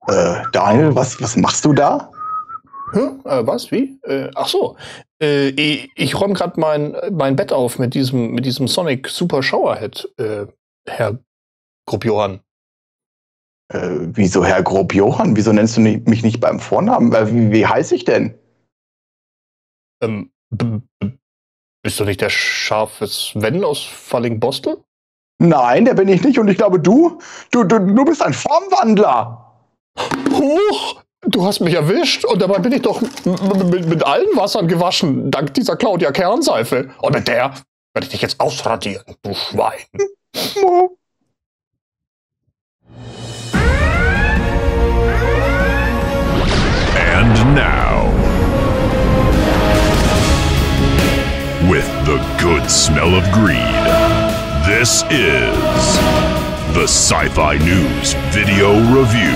Daniel, was machst du da? Was? Wie? Ach so. Ich räume gerade mein Bett auf mit diesem Sonic Super Showerhead, Herr Grupp-Johann. Wieso Herr Grob-Johann? Wieso nennst du mich nicht beim Vornamen? Wie heiße ich denn? Bist du nicht der scharfe Sven aus Fallingbostel? Nein, der bin ich nicht und ich glaube du bist ein Formwandler. Huch! Du hast mich erwischt und dabei bin ich doch mit allen Wassern gewaschen, dank dieser Claudia Kernseife. Und mit der werde ich dich jetzt ausradieren, du Schwein. And now, with the good smell of greed, this is the Sci-Fi News Video Review.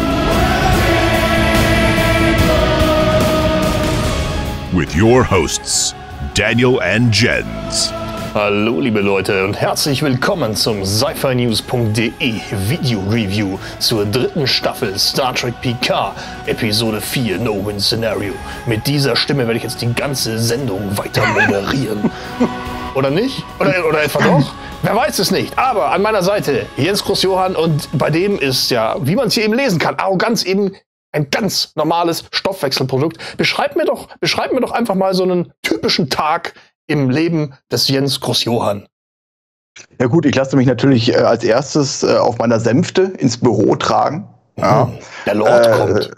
With your hosts, Daniel and Jens. Hallo liebe Leute und herzlich willkommen zum sci-fi-news.de Video Review zur dritten Staffel Star Trek Picard, Episode 4 No-Win Scenario. Mit dieser Stimme werde ich jetzt die ganze Sendung weiter moderieren. Oder nicht? Oder etwa doch? Wer weiß es nicht. Aber an meiner Seite Jens Groß-Johann und bei dem ist ja, wie man es hier eben lesen kann, Arroganz eben ein ganz normales Stoffwechselprodukt. Beschreib mir doch einfach mal so einen typischen Tag im Leben des Jens Groß-Johann. Ja gut, ich lasse mich natürlich als erstes auf meiner Sänfte ins Büro tragen. Ja. Der Lord kommt.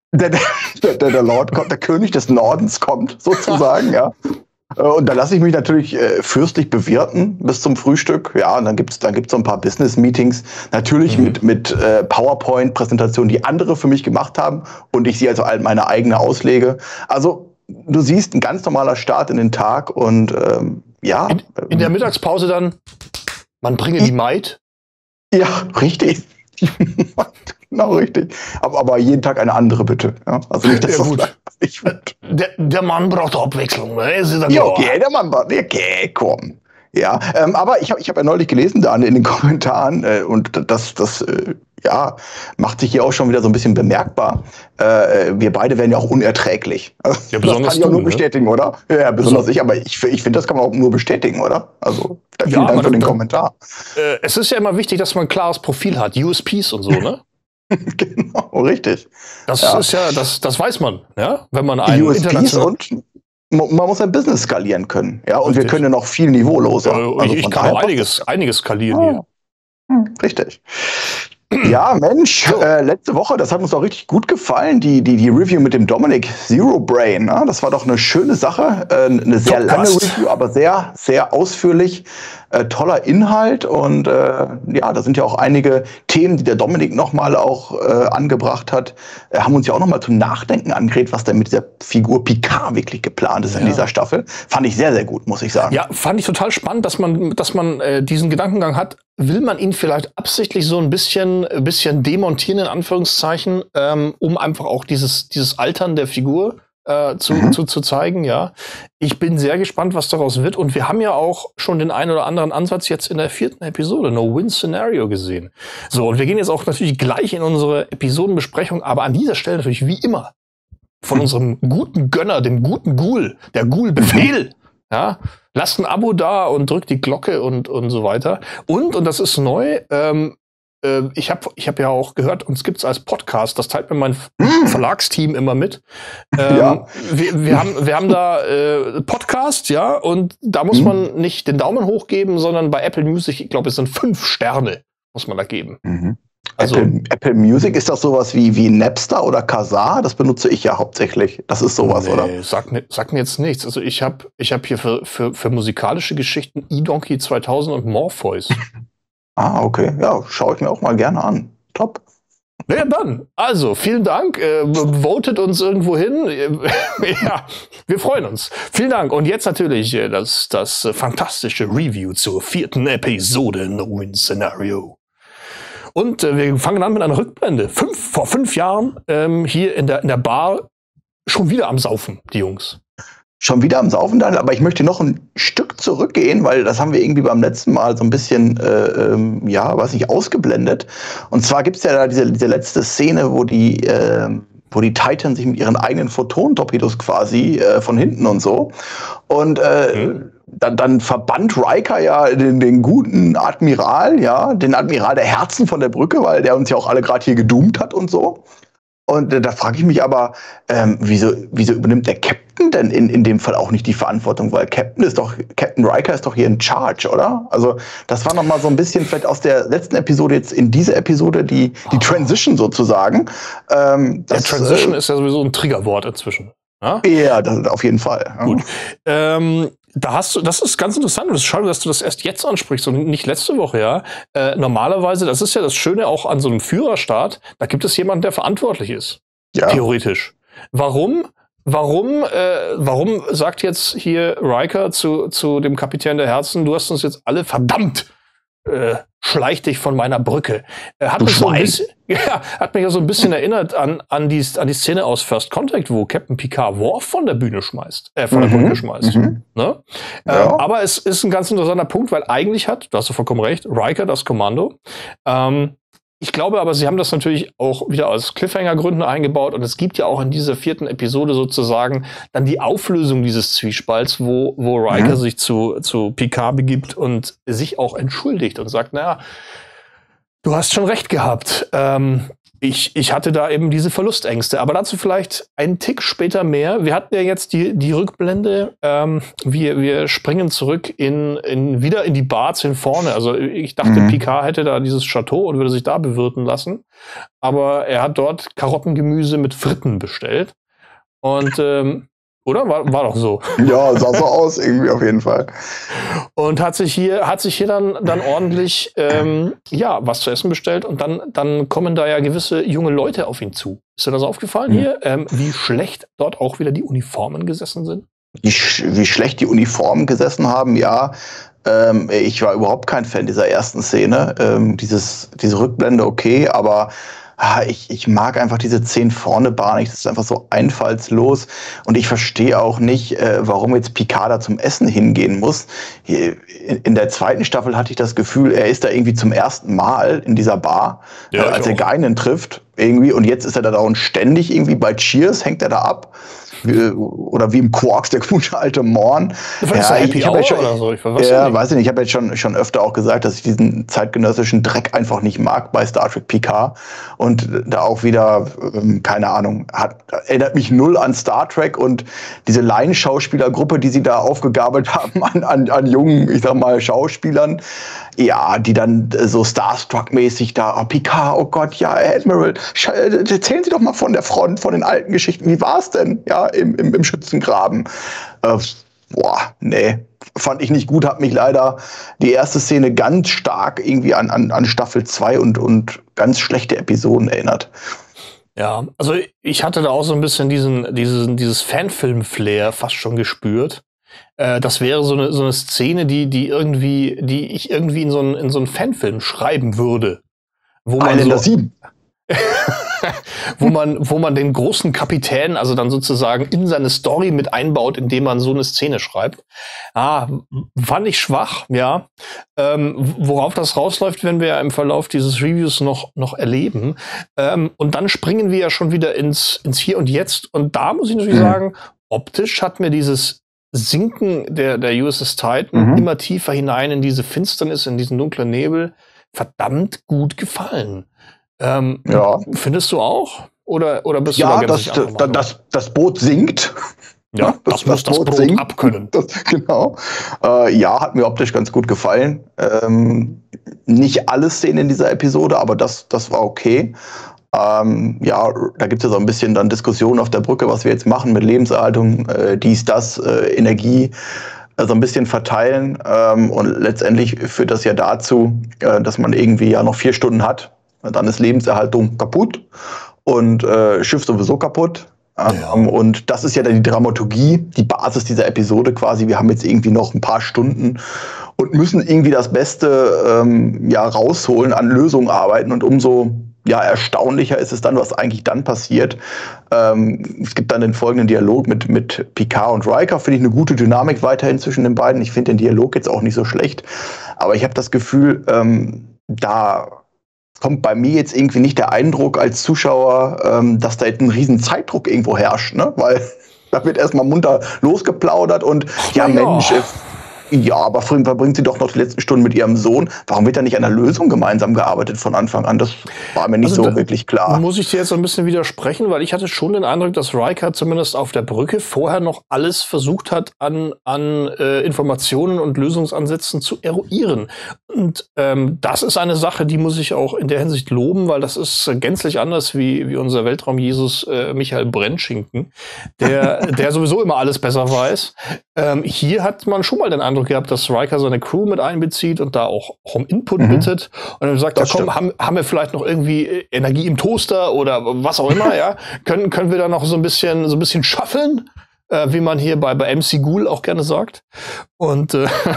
Der Lord kommt, der König des Nordens kommt, sozusagen, ja. Und da lasse ich mich natürlich fürstlich bewirten bis zum Frühstück. Ja, und dann gibt's so ein paar Business-Meetings. Natürlich mit PowerPoint-Präsentationen, die andere für mich gemacht haben. Und ich sie also meine eigene auslege. Also, du siehst, ein ganz normaler Start in den Tag. Und ja. In der Mittagspause dann, man bringe die Maid. Ja, richtig. Genau, richtig. Aber jeden Tag eine andere, bitte. Ja, also nicht das, ja, gut. Was ich will. Der Mann braucht Abwechslung, ne? Ja, okay, der Mann braucht. Okay, komm. Ja, aber ich hab ja neulich gelesen, da in den Kommentaren, und das macht sich hier auch schon wieder so ein bisschen bemerkbar. Wir beide werden ja auch unerträglich. Also, ja, das kann ich auch nur bestätigen, oder? Ja, besonders ich, aber ich finde, das kann man auch nur bestätigen, oder? Also, vielen Dank für den Kommentar. Es ist ja immer wichtig, dass man ein klares Profil hat, USPs und so, ne? Genau, richtig. Das ist ja, das weiß man, ja? Wenn man einen USPs und man muss ein Business skalieren können. Ja, und richtig. Wir können ja noch viel niveauloser. Also ich kann auch einiges skalieren hier. Richtig. Ja, Mensch, letzte Woche, das hat uns auch richtig gut gefallen, die Review mit dem Dominic Zero Brain. Ne? Das war doch eine schöne Sache, eine sehr lange Review, aber sehr, sehr ausführlich, toller Inhalt und ja, da sind ja auch einige Themen, die der Dominik nochmal auch angebracht hat, haben uns ja auch nochmal zum Nachdenken angeregt, was denn mit dieser Figur Picard wirklich geplant ist in dieser Staffel. Fand ich sehr, sehr gut, muss ich sagen. Ja, fand ich total spannend, dass man diesen Gedankengang hat. Will man ihn vielleicht absichtlich so ein bisschen demontieren, in Anführungszeichen, um einfach auch dieses Altern der Figur zu zeigen, ja. Ich bin sehr gespannt, was daraus wird. Und wir haben ja auch schon den einen oder anderen Ansatz jetzt in der 4. Episode, No-Win-Scenario, gesehen. So, und wir gehen jetzt auch natürlich gleich in unsere Episodenbesprechung, aber an dieser Stelle natürlich wie immer von unserem guten Gönner, dem guten Ghoul, der Ghoul-Befehl, ja. Lasst ein Abo da und drückt die Glocke und so weiter. Und das ist neu, ich hab ja auch gehört, uns gibt's als Podcast, das teilt mir mein Verlagsteam immer mit. Ja. Wir haben da Podcast, ja, und da muss man nicht den Daumen hoch geben, sondern bei Apple Music, ich glaube, es sind 5 Sterne, muss man da geben. Also, Apple Music, ist das sowas wie Napster oder Kazaa? Das benutze ich ja hauptsächlich. Das ist sowas, oder? Sag mir jetzt nichts. Also ich hab hier für musikalische Geschichten eDonkey 2000 und Morpheus. Ah, okay. Ja, schaue ich mir auch mal gerne an. Top. Ja, dann. Also, vielen Dank. Votet uns irgendwo hin. Ja, wir freuen uns. Vielen Dank. Und jetzt natürlich das fantastische Review zur 4. Episode No-Win Scenario. Und wir fangen an mit einer Rückblende. Vor 5 Jahren hier in der Bar schon wieder am Saufen, die Jungs. Schon wieder am Saufen, Daniel, aber ich möchte noch ein Stück zurückgehen, weil das haben wir irgendwie beim letzten Mal so ein bisschen, ausgeblendet. Und zwar gibt's ja da diese letzte Szene, wo die Titans sich mit ihren eigenen Photon-Torpedos quasi von hinten und so. Und dann verbannt Riker ja den guten Admiral, ja, den Admiral der Herzen von der Brücke, weil der uns ja auch alle gerade hier gedoomt hat und so. Und da frage ich mich aber, wieso übernimmt der Captain denn in dem Fall auch nicht die Verantwortung? Weil Captain Riker ist doch hier in Charge, oder? Also das war noch mal so ein bisschen vielleicht aus der letzten Episode jetzt in diese Episode die Transition sozusagen. Transition ist ja sowieso ein Triggerwort inzwischen. Ja, das auf jeden Fall. Gut. Das ist ganz interessant und es ist schade, dass du das erst jetzt ansprichst und nicht letzte Woche, ja. Normalerweise, das ist ja das Schöne auch an so einem Führerstaat, da gibt es jemanden, der verantwortlich ist. Ja. Theoretisch. Warum sagt jetzt hier Riker zu dem Kapitän der Herzen, du hast uns jetzt alle verdammt schleich dich von meiner Brücke. Hat mich ja so ein bisschen erinnert an die Szene aus First Contact, wo Captain Picard Worf von der Brücke schmeißt. Ne? Ja. Aber es ist ein ganz interessanter Punkt, weil eigentlich du hast du vollkommen recht, Riker das Kommando. Ich glaube aber, sie haben das natürlich auch wieder aus Cliffhanger-Gründen eingebaut und es gibt ja auch in dieser 4. Episode sozusagen dann die Auflösung dieses Zwiespalts, wo Riker sich zu Picard begibt und sich auch entschuldigt und sagt, naja, du hast schon recht gehabt. Ich hatte da eben diese Verlustängste, aber dazu vielleicht einen Tick später mehr. Wir hatten ja jetzt die Rückblende. Wir springen zurück wieder in die Bars hin vorne. Also ich dachte, Picard hätte da dieses Chateau und würde sich da bewirten lassen. Aber er hat dort Karottengemüse mit Fritten bestellt. Und oder? War doch so. Ja, sah so aus irgendwie auf jeden Fall. Und hat sich hier dann ordentlich was zu essen bestellt und dann kommen da ja gewisse junge Leute auf ihn zu. Ist dir das aufgefallen hier? Wie schlecht dort auch wieder die Uniformen gesessen sind? Wie schlecht die Uniformen gesessen haben, ja. Ich war überhaupt kein Fan dieser ersten Szene. Diese Rückblende okay, aber ich mag einfach diese 10 vorne Bar nicht. Das ist einfach so einfallslos. Und ich verstehe auch nicht, warum jetzt Picard da zum Essen hingehen muss. In der 2. Staffel hatte ich das Gefühl, er ist da irgendwie zum ersten Mal in dieser Bar, als er Guinan trifft. Irgendwie. Und jetzt ist er da und ständig irgendwie bei Cheers, hängt er da ab. Oder wie im Quarks, der gute alte Morn. Weiß ich nicht. Weiß ich nicht. Ich habe jetzt schon öfter auch gesagt, dass ich diesen zeitgenössischen Dreck einfach nicht mag bei Star Trek Picard. Und da auch wieder, keine Ahnung, erinnert mich null an Star Trek und diese Laienschauspielergruppe, die sie da aufgegabelt haben an jungen, ich sag mal, Schauspielern. Ja, die dann so Starstruck-mäßig da, Picard, oh Gott, ja, Admiral, erzählen Sie doch mal von der Front, von den alten Geschichten. Wie war's denn, ja, im Schützengraben? Nee, fand ich nicht gut, hat mich leider die erste Szene ganz stark irgendwie an Staffel 2 und ganz schlechte Episoden erinnert. Ja, also ich hatte da auch so ein bisschen dieses Fanfilm-Flair fast schon gespürt. Das wäre so eine Szene, die ich irgendwie in so einen Fanfilm schreiben würde. Wo man Highlander 7. wo man den großen Kapitän also dann sozusagen in seine Story mit einbaut, indem man so eine Szene schreibt. Fand ich schwach, ja. Worauf das rausläuft, werden wir ja im Verlauf dieses Reviews noch erleben. Und dann springen wir ja schon wieder ins Hier und Jetzt. Und da muss ich natürlich sagen, optisch hat mir dieses Sinken der USS Titan immer tiefer hinein in diese Finsternis, in diesen dunklen Nebel, verdammt gut gefallen. Findest du auch? Oder bist du da ganz das Boot sinkt. Ja, das muss das Boot abkönnen. Genau. Hat mir optisch ganz gut gefallen. Nicht alle Szenen in dieser Episode, aber das war okay. Da gibt es ja so ein bisschen dann Diskussionen auf der Brücke, was wir jetzt machen mit Lebenserhaltung, Energie, so ein bisschen verteilen. Und letztendlich führt das ja dazu, dass man irgendwie ja noch 4 Stunden hat. Dann ist Lebenserhaltung kaputt und Schiff sowieso kaputt. Und das ist ja dann die Dramaturgie, die Basis dieser Episode quasi. Wir haben jetzt irgendwie noch ein paar Stunden und müssen irgendwie das Beste rausholen, an Lösungen arbeiten. Und umso erstaunlicher ist es dann, was eigentlich dann passiert. Es gibt dann den folgenden Dialog mit Picard und Riker. Finde ich eine gute Dynamik weiterhin zwischen den beiden. Ich finde den Dialog jetzt auch nicht so schlecht. Aber ich habe das Gefühl, da kommt bei mir jetzt irgendwie nicht der Eindruck als Zuschauer, dass da jetzt ein riesen Zeitdruck irgendwo herrscht, ne? Weil da wird erstmal munter losgeplaudert und Mensch, ja, aber verbringt sie doch noch die letzten Stunden mit ihrem Sohn. Warum wird da nicht an einer Lösung gemeinsam gearbeitet von Anfang an? Das war mir nicht so wirklich klar. Muss ich dir jetzt so ein bisschen widersprechen, weil ich hatte schon den Eindruck, dass Riker zumindest auf der Brücke vorher noch alles versucht hat, an Informationen und Lösungsansätzen zu eruieren. Und das ist eine Sache, die muss ich auch in der Hinsicht loben, weil das ist gänzlich anders wie unser Weltraum-Jesus Michael Brennschinken, der sowieso immer alles besser weiß. Hier hat man schon mal den Eindruck gehabt, dass Riker seine Crew mit einbezieht und da auch um Input bittet. Und dann sagt, haben wir vielleicht noch irgendwie Energie im Toaster oder was auch immer, ja? Können wir da noch so ein bisschen schaffeln? Wie man hier bei MC Ghoul auch gerne sagt. Und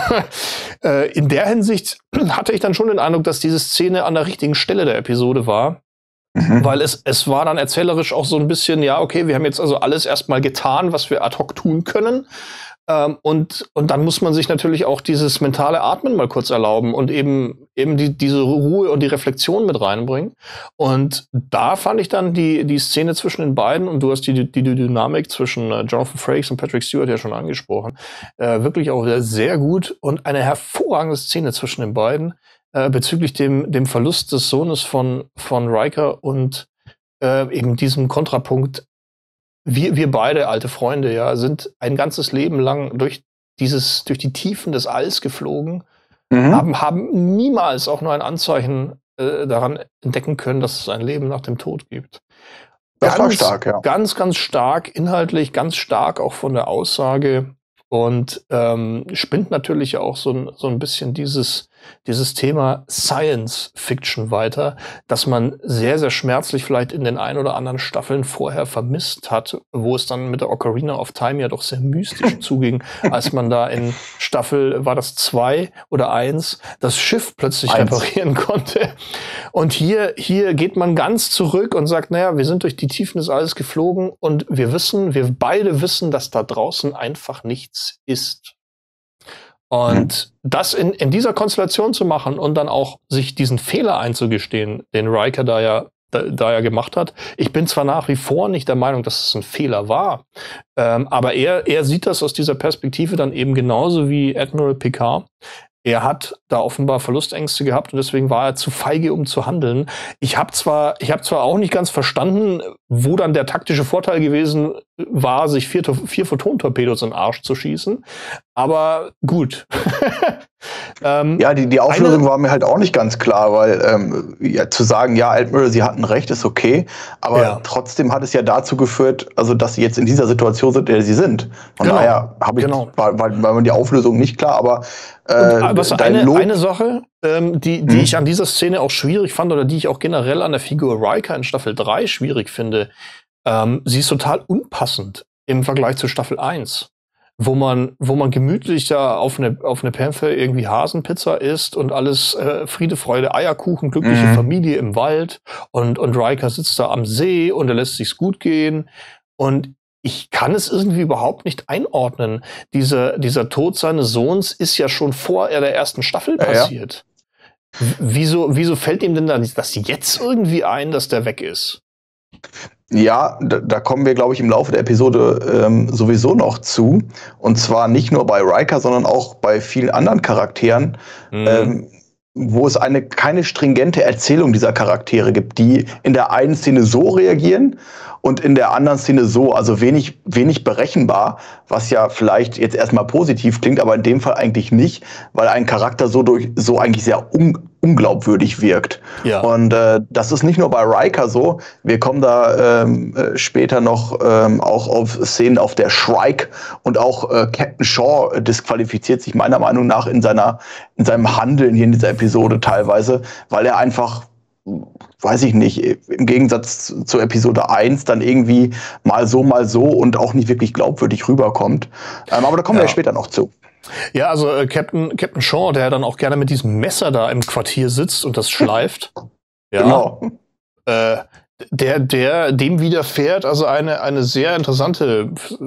in der Hinsicht hatte ich dann schon den Eindruck, dass diese Szene an der richtigen Stelle der Episode war. Weil es war dann erzählerisch auch so ein bisschen, ja, okay, wir haben jetzt also alles erstmal getan, was wir ad hoc tun können. Und dann muss man sich natürlich auch dieses mentale Atmen mal kurz erlauben und eben diese Ruhe und die Reflexion mit reinbringen. Und da fand ich dann die Szene zwischen den beiden, und du hast die Dynamik zwischen Jonathan Frakes und Patrick Stewart ja schon angesprochen, wirklich auch sehr gut und eine hervorragende Szene zwischen den beiden bezüglich dem Verlust des Sohnes von Riker und eben diesem Kontrapunkt. Wir beide, alte Freunde, ja, sind ein ganzes Leben lang durch die Tiefen des Alls geflogen, haben niemals auch nur ein Anzeichen daran entdecken können, dass es ein Leben nach dem Tod gibt. Das war stark, ja. Ganz, ganz stark, inhaltlich, ganz stark auch von der Aussage und spinnt natürlich auch so ein bisschen dieses Thema Science Fiction weiter, dass man sehr, sehr schmerzlich vielleicht in den ein oder anderen Staffeln vorher vermisst hat, wo es dann mit der Ocarina of Time ja doch sehr mystisch zuging, als man da in Staffel, war das 2 oder 1, das Schiff plötzlich reparieren konnte. Und hier geht man ganz zurück und sagt, naja, wir sind durch die Tiefen des Alls geflogen und wir beide wissen, dass da draußen einfach nichts ist. Und das in dieser Konstellation zu machen und dann auch sich diesen Fehler einzugestehen, den Riker da ja gemacht hat. Ich bin zwar nach wie vor nicht der Meinung, dass es ein Fehler war, aber er sieht das aus dieser Perspektive dann eben genauso wie Admiral Picard. Er hat da offenbar Verlustängste gehabt und deswegen war er zu feige, um zu handeln. Ich habe zwar auch nicht ganz verstanden, wo dann der taktische Vorteil gewesen war, sich 4 Photon-Torpedos in den Arsch zu schießen. Aber gut. Ja, die Auflösung war mir halt auch nicht ganz klar, weil zu sagen, ja, Admiral, Sie hatten recht, ist okay, aber trotzdem hat es ja dazu geführt, also dass Sie jetzt in dieser Situation sind, in der Sie sind. Von daher war mir die Auflösung nicht klar, aber eine Sache, die ich an dieser Szene auch schwierig fand oder die ich auch generell an der Figur Riker in Staffel 3 schwierig finde, sie ist total unpassend im Vergleich zu Staffel 1. Wo man gemütlich da auf eine Panther irgendwie Hasenpizza isst und alles Friede, Freude, Eierkuchen, glückliche Familie im Wald und Riker sitzt da am See und er lässt sich's gut gehen und ich kann es irgendwie überhaupt nicht einordnen. Dieser Tod seines Sohns ist ja schon vor der ersten Staffel passiert. Ja. Wieso fällt ihm denn dann das jetzt irgendwie ein, dass der weg ist? Ja, da kommen wir, glaube ich, im Laufe der Episode sowieso noch zu. Und zwar nicht nur bei Riker, sondern auch bei vielen anderen Charakteren, wo es keine stringente Erzählung dieser Charaktere gibt, die in der einen Szene so reagieren und in der anderen Szene so, also wenig berechenbar, was ja vielleicht jetzt erstmal positiv klingt, aber in dem Fall eigentlich nicht, weil ein Charakter so eigentlich sehr unglaubwürdig wirkt. Ja. Und das ist nicht nur bei Riker so. Wir kommen da später noch auch auf Szenen auf der Shrike und auch Captain Shaw disqualifiziert sich meiner Meinung nach in seinem Handeln hier in dieser Episode teilweise, weil er einfach, weiß ich nicht, im Gegensatz zur Episode 1 dann irgendwie mal so und auch nicht wirklich glaubwürdig rüberkommt. Aber da kommen wir ja später noch zu. Ja, also Captain Shaw, der dann auch gerne mit diesem Messer da im Quartier sitzt und das schleift. Ja. Genau. dem widerfährt also eine sehr interessante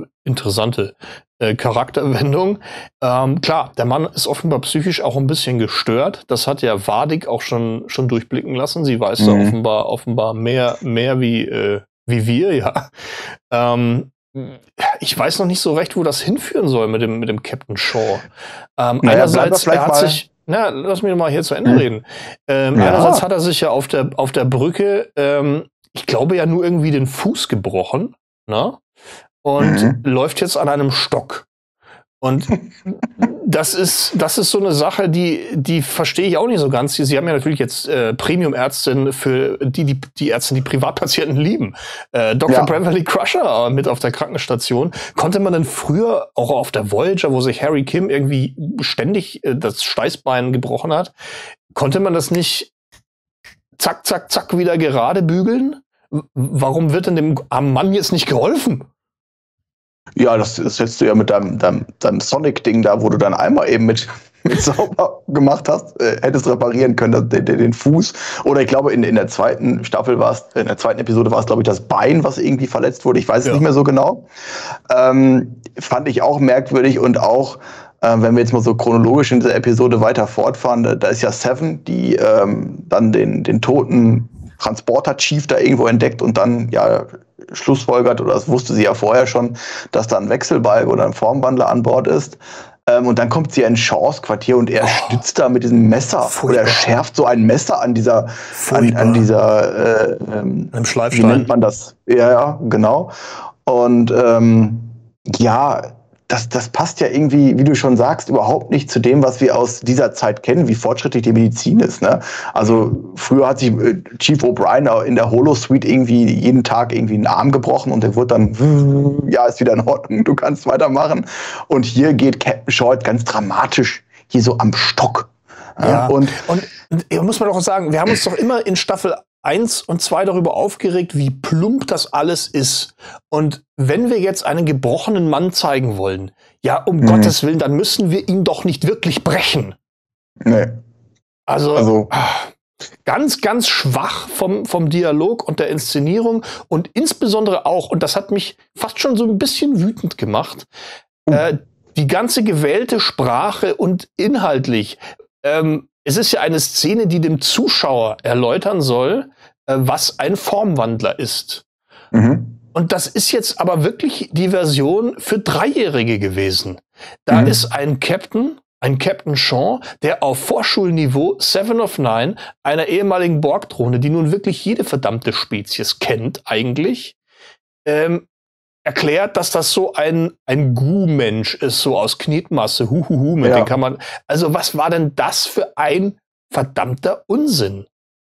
Charakterwendung. Klar, der Mann ist offenbar psychisch auch ein bisschen gestört. Das hat ja Vadik auch schon durchblicken lassen. Sie weiß da offenbar mehr wie wir, ja. Ich weiß noch nicht so recht, wo das hinführen soll mit dem Captain Shaw. Einerseits, er hat sich, lass mich mal hier zu Ende reden. Einerseits hat er sich ja auf der Brücke, ich glaube ja nur irgendwie den Fuß gebrochen, ne? Und läuft jetzt an einem Stock. Und das ist so eine Sache, die verstehe ich auch nicht so ganz. Sie haben ja natürlich jetzt Premium-Ärztin für die Ärzte, die Privatpatienten lieben. Dr. Beverly Crusher mit auf der Krankenstation. Konnte man denn früher, auch auf der Voyager, wo sich Harry Kim irgendwie ständig das Steißbein gebrochen hat, konnte man das nicht zack, zack, zack wieder gerade bügeln? Warum wird denn dem armen Mann jetzt nicht geholfen? Ja, das setzt du ja mit deinem Sonic-Ding da, wo du dann einmal eben mit sauber gemacht hast, hättest reparieren können, den Fuß. Oder ich glaube, in der zweiten Staffel in der zweiten Episode war es, glaube ich, das Bein, was irgendwie verletzt wurde. Ich weiß es nicht mehr so genau. Fand ich auch merkwürdig und auch, wenn wir jetzt mal so chronologisch in dieser Episode weiter fortfahren, da ist ja Seven, die dann den toten Transporter-Chief da irgendwo entdeckt und dann schlussfolgert, oder das wusste sie ja vorher schon, dass da ein Wechselbalg oder ein Formwandler an Bord ist. Und dann kommt sie in Shaws Quartier und er stützt da mit diesem Messer. Furchtbar. Oder er schärft so ein Messer an dieser einem Schleifstein. Wie nennt man das? Ja, genau. Und das passt ja irgendwie, wie du schon sagst, überhaupt nicht zu dem, was wir aus dieser Zeit kennen, wie fortschrittlich die Medizin ist. Ne? Also früher hat sich Chief O'Brien in der Holosuite irgendwie jeden Tag irgendwie einen Arm gebrochen und der wurde dann, ist wieder in Ordnung, du kannst weitermachen. Und hier geht Captain Shaw ganz dramatisch hier so am Stock. Ja. Und muss man doch auch sagen, wir haben uns doch immer in Staffel 1 und 2 darüber aufgeregt, wie plump das alles ist. Und wenn wir jetzt einen gebrochenen Mann zeigen wollen, ja, um Gottes Willen, dann müssen wir ihn doch nicht wirklich brechen. Nee. Also ganz, ganz schwach vom Dialog und der Inszenierung und insbesondere auch, und das hat mich fast schon so ein bisschen wütend gemacht, die ganze gewählte Sprache und inhaltlich. Es ist ja eine Szene, die dem Zuschauer erläutern soll, was ein Formwandler ist. Und das ist jetzt aber wirklich die Version für Dreijährige gewesen. Da ist ein Captain Shaw, der auf Vorschulniveau Seven of Nine, einer ehemaligen Borg-Drohne, die nun wirklich jede verdammte Spezies kennt eigentlich, erklärt, dass das so ein Gu-Mensch ist, so aus Knetmasse, mit den kann man. Also was war denn das für ein verdammter Unsinn?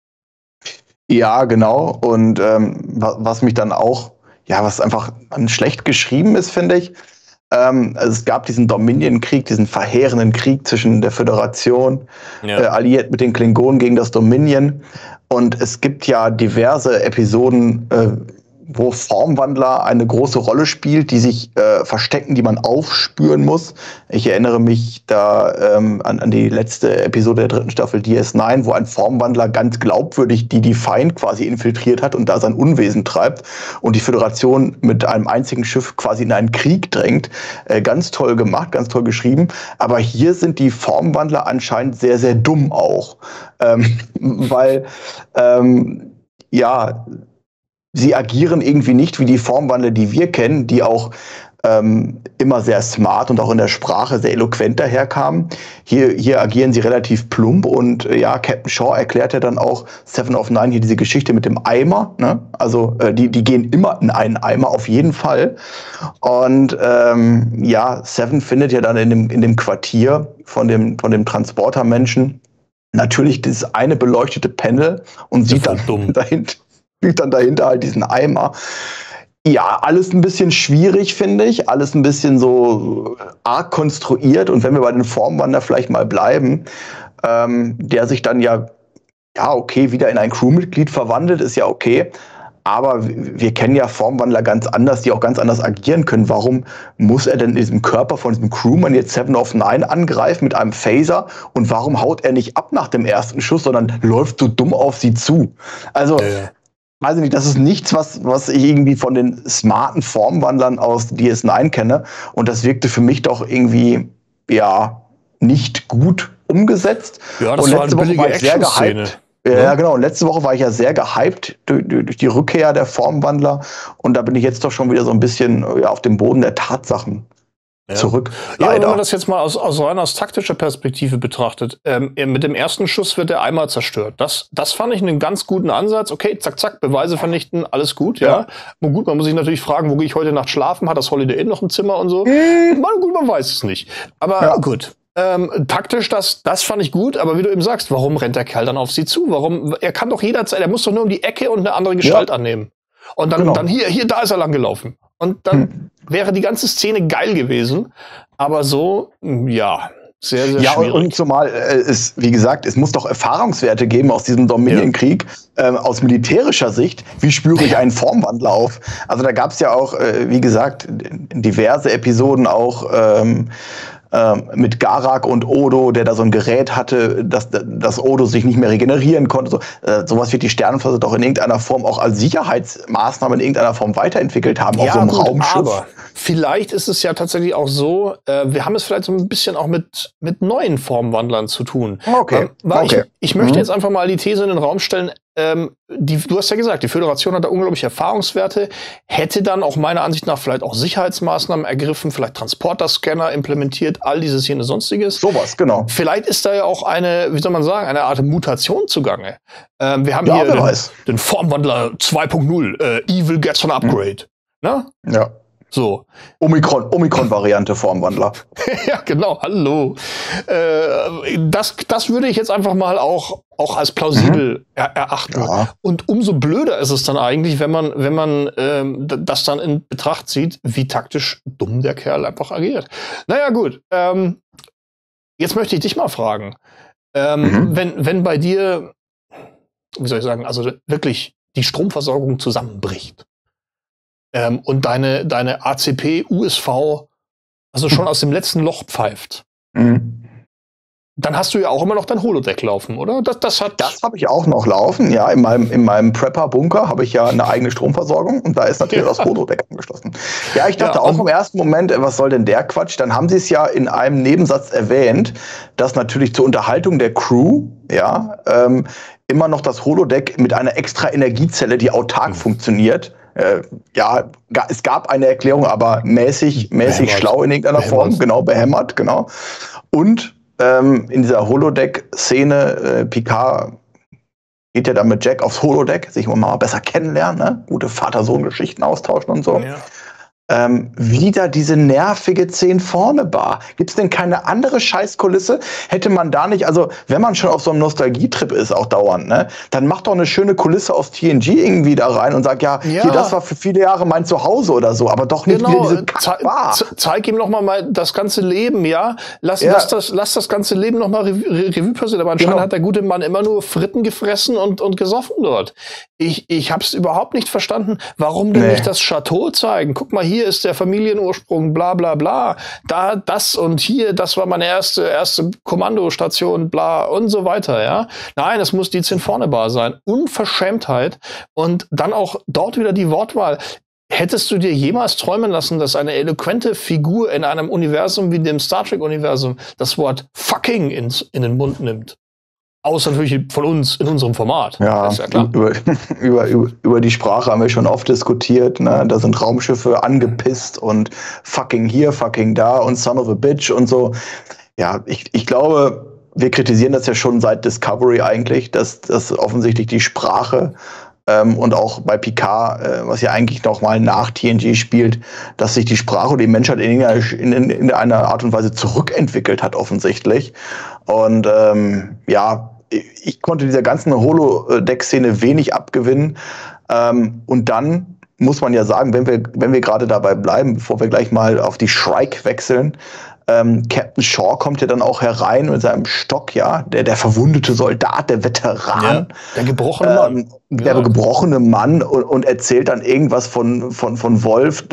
Ja, genau. Und was mich dann auch, was einfach schlecht geschrieben ist, finde ich, also es gab diesen Dominion-Krieg, diesen verheerenden Krieg zwischen der Föderation, alliiert mit den Klingonen gegen das Dominion. Und es gibt ja diverse Episoden, wo Formwandler eine große Rolle spielt, die sich verstecken, die man aufspüren muss. Ich erinnere mich da an die letzte Episode der 3. Staffel DS9, wo ein Formwandler ganz glaubwürdig die Feind quasi infiltriert hat und da sein Unwesen treibt und die Föderation mit einem einzigen Schiff quasi in einen Krieg drängt. Ganz toll gemacht, ganz toll geschrieben. Aber hier sind die Formwandler anscheinend sehr, sehr dumm auch. Weil, sie agieren irgendwie nicht wie die Formwandler, die wir kennen, die auch immer sehr smart und auch in der Sprache sehr eloquent daherkamen. Hier agieren sie relativ plump und Captain Shaw erklärt ja dann auch Seven of Nine hier diese Geschichte mit dem Eimer. Ne? Also die gehen immer in einen Eimer, auf jeden Fall. Und Seven findet ja dann in dem Quartier von dem Transportermenschen natürlich dieses eine beleuchtete Panel und sieht dann dahinter halt diesen Eimer. Ja, alles ein bisschen schwierig, finde ich. Alles ein bisschen so arg konstruiert. Und wenn wir bei den Formwandler vielleicht mal bleiben, der sich dann wieder in ein Crewmitglied verwandelt, ist ja okay. Aber wir kennen ja Formwandler ganz anders, die auch ganz anders agieren können. Warum muss er denn in diesem Körper von diesem Crewman jetzt Seven of Nine angreifen mit einem Phaser? Und warum haut er nicht ab nach dem ersten Schuss, sondern läuft so dumm auf sie zu? Also weiß ich nicht, das ist nichts, was ich irgendwie von den smarten Formwandlern aus DS9 kenne. Und das wirkte für mich doch irgendwie, ja, nicht gut umgesetzt. Ja, das und war eine billige Action-Szene. Ja, genau. Und letzte Woche war ich ja sehr gehypt durch die Rückkehr der Formwandler. Und da bin ich jetzt doch schon wieder so ein bisschen auf dem Boden der Tatsachen zurück. Ja, aber wenn man das jetzt mal aus rein aus taktischer Perspektive betrachtet, mit dem ersten Schuss wird der einmal zerstört. Das fand ich einen ganz guten Ansatz. Okay, zack, zack, Beweise vernichten, alles gut, ja. Und gut, man muss sich natürlich fragen, wo gehe ich heute Nacht schlafen? Hat das Holiday Inn noch ein Zimmer und so? Gut, man weiß es nicht. Aber gut. Taktisch, das fand ich gut, aber wie du eben sagst, warum rennt der Kerl dann auf sie zu? Er kann doch jederzeit, er muss doch nur um die Ecke und eine andere Gestalt annehmen. Und dann hier, da ist er lang gelaufen. Und dann wäre die ganze Szene geil gewesen. Aber so, sehr, sehr schwierig. Ja, und zumal wie gesagt, es muss doch Erfahrungswerte geben aus diesem Dominion-Krieg, aus militärischer Sicht. Wie spüre ich einen Formwandler auf? Also da gab es ja auch, wie gesagt, diverse Episoden auch, mit Garak und Odo, der da so ein Gerät hatte, dass Odo sich nicht mehr regenerieren konnte. Sowas wird die Sternenflotte doch in irgendeiner Form auch als Sicherheitsmaßnahme in irgendeiner Form weiterentwickelt haben, auf so einem Raumschiff. Aber vielleicht ist es ja tatsächlich auch so, wir haben es vielleicht so ein bisschen auch mit neuen Formwandlern zu tun. Okay. Ich möchte jetzt einfach mal die These in den Raum stellen, du hast ja gesagt, die Föderation hat da unglaubliche Erfahrungswerte, hätte dann auch meiner Ansicht nach vielleicht auch Sicherheitsmaßnahmen ergriffen, vielleicht Transporterscanner implementiert, all dieses hier und sonstiges. Sowas, genau. Vielleicht ist da ja auch eine Art Mutation zugange. Wir haben hier den Formwandler 2.0, Evil gets an upgrade. Na? Ja. So. Omikron-Variante Formwandler. Ja, genau, hallo. Das würde ich jetzt einfach mal auch als plausibel erachten. Ja. Und umso blöder ist es dann eigentlich, wenn man das dann in Betracht zieht, wie taktisch dumm der Kerl einfach agiert. Naja, gut. Jetzt möchte ich dich mal fragen. Wenn bei dir, wie soll ich sagen, also wirklich die Stromversorgung zusammenbricht, und deine ACP, USV, also schon aus dem letzten Loch pfeift, dann hast du ja auch immer noch dein Holodeck laufen, oder? Das habe ich auch noch laufen, ja. In meinem Prepper-Bunker habe ich ja eine eigene Stromversorgung und da ist natürlich das Holodeck angeschlossen. Ja, ich dachte auch im ersten Moment, was soll denn der Quatsch? Dann haben sie es ja in einem Nebensatz erwähnt, dass natürlich zur Unterhaltung der Crew, immer noch das Holodeck mit einer extra Energiezelle, die autark funktioniert. Es gab eine Erklärung, aber mäßig schlau in irgendeiner Form, genau, behämmert, genau. Und in dieser Holodeck-Szene, Picard geht ja dann mit Jack aufs Holodeck, sich mal besser kennenlernen, ne? Gute Vater-Sohn-Geschichten austauschen und so. Ja. Wieder diese nervige 10 vorne Bar. Gibt's denn keine andere Scheißkulisse? Hätte man da nicht, also wenn man schon auf so einem Nostalgietrip ist, auch dauernd, ne, dann macht doch eine schöne Kulisse aus TNG irgendwie da rein und sagt, hier, das war für viele Jahre mein Zuhause oder so, aber doch nicht wieder diese Kackbar. Zeig ihm noch mal das ganze Leben, ja? Lass das ganze Leben noch mal Revue passieren, aber anscheinend hat der gute Mann immer nur Fritten gefressen und gesoffen dort. Ich hab's überhaupt nicht verstanden, warum denn nicht das Chateau zeigen? Guck mal, hier ist der Familienursprung, bla bla bla. Da, das und hier, das war meine erste Kommandostation, bla und so weiter, ja. Nein, es muss die 10 vorne Bar sein. Unverschämtheit. Und dann auch dort wieder die Wortwahl. Hättest du dir jemals träumen lassen, dass eine eloquente Figur in einem Universum wie dem Star Trek-Universum das Wort fucking in den Mund nimmt? Außer natürlich von uns in unserem Format. Ja, ist ja klar. Über die Sprache haben wir schon oft diskutiert. Ne? Da sind Raumschiffe angepisst und fucking hier, fucking da und son of a bitch und so. Ja, ich glaube, wir kritisieren das ja schon seit Discovery eigentlich, dass offensichtlich die Sprache und auch bei Picard, was ja eigentlich noch mal nach TNG spielt, dass sich die Sprache und die Menschheit in einer Art und Weise zurückentwickelt hat offensichtlich. Und ich konnte dieser ganzen Holodeck-Szene wenig abgewinnen. Und dann muss man ja sagen, wenn wir gerade dabei bleiben, bevor wir gleich mal auf die Shrike wechseln, Captain Shaw kommt ja dann auch herein mit seinem Stock, ja, der verwundete Soldat, der Veteran. Ja, der gebrochene Mann. Der gebrochene Mann und erzählt dann irgendwas von Wolf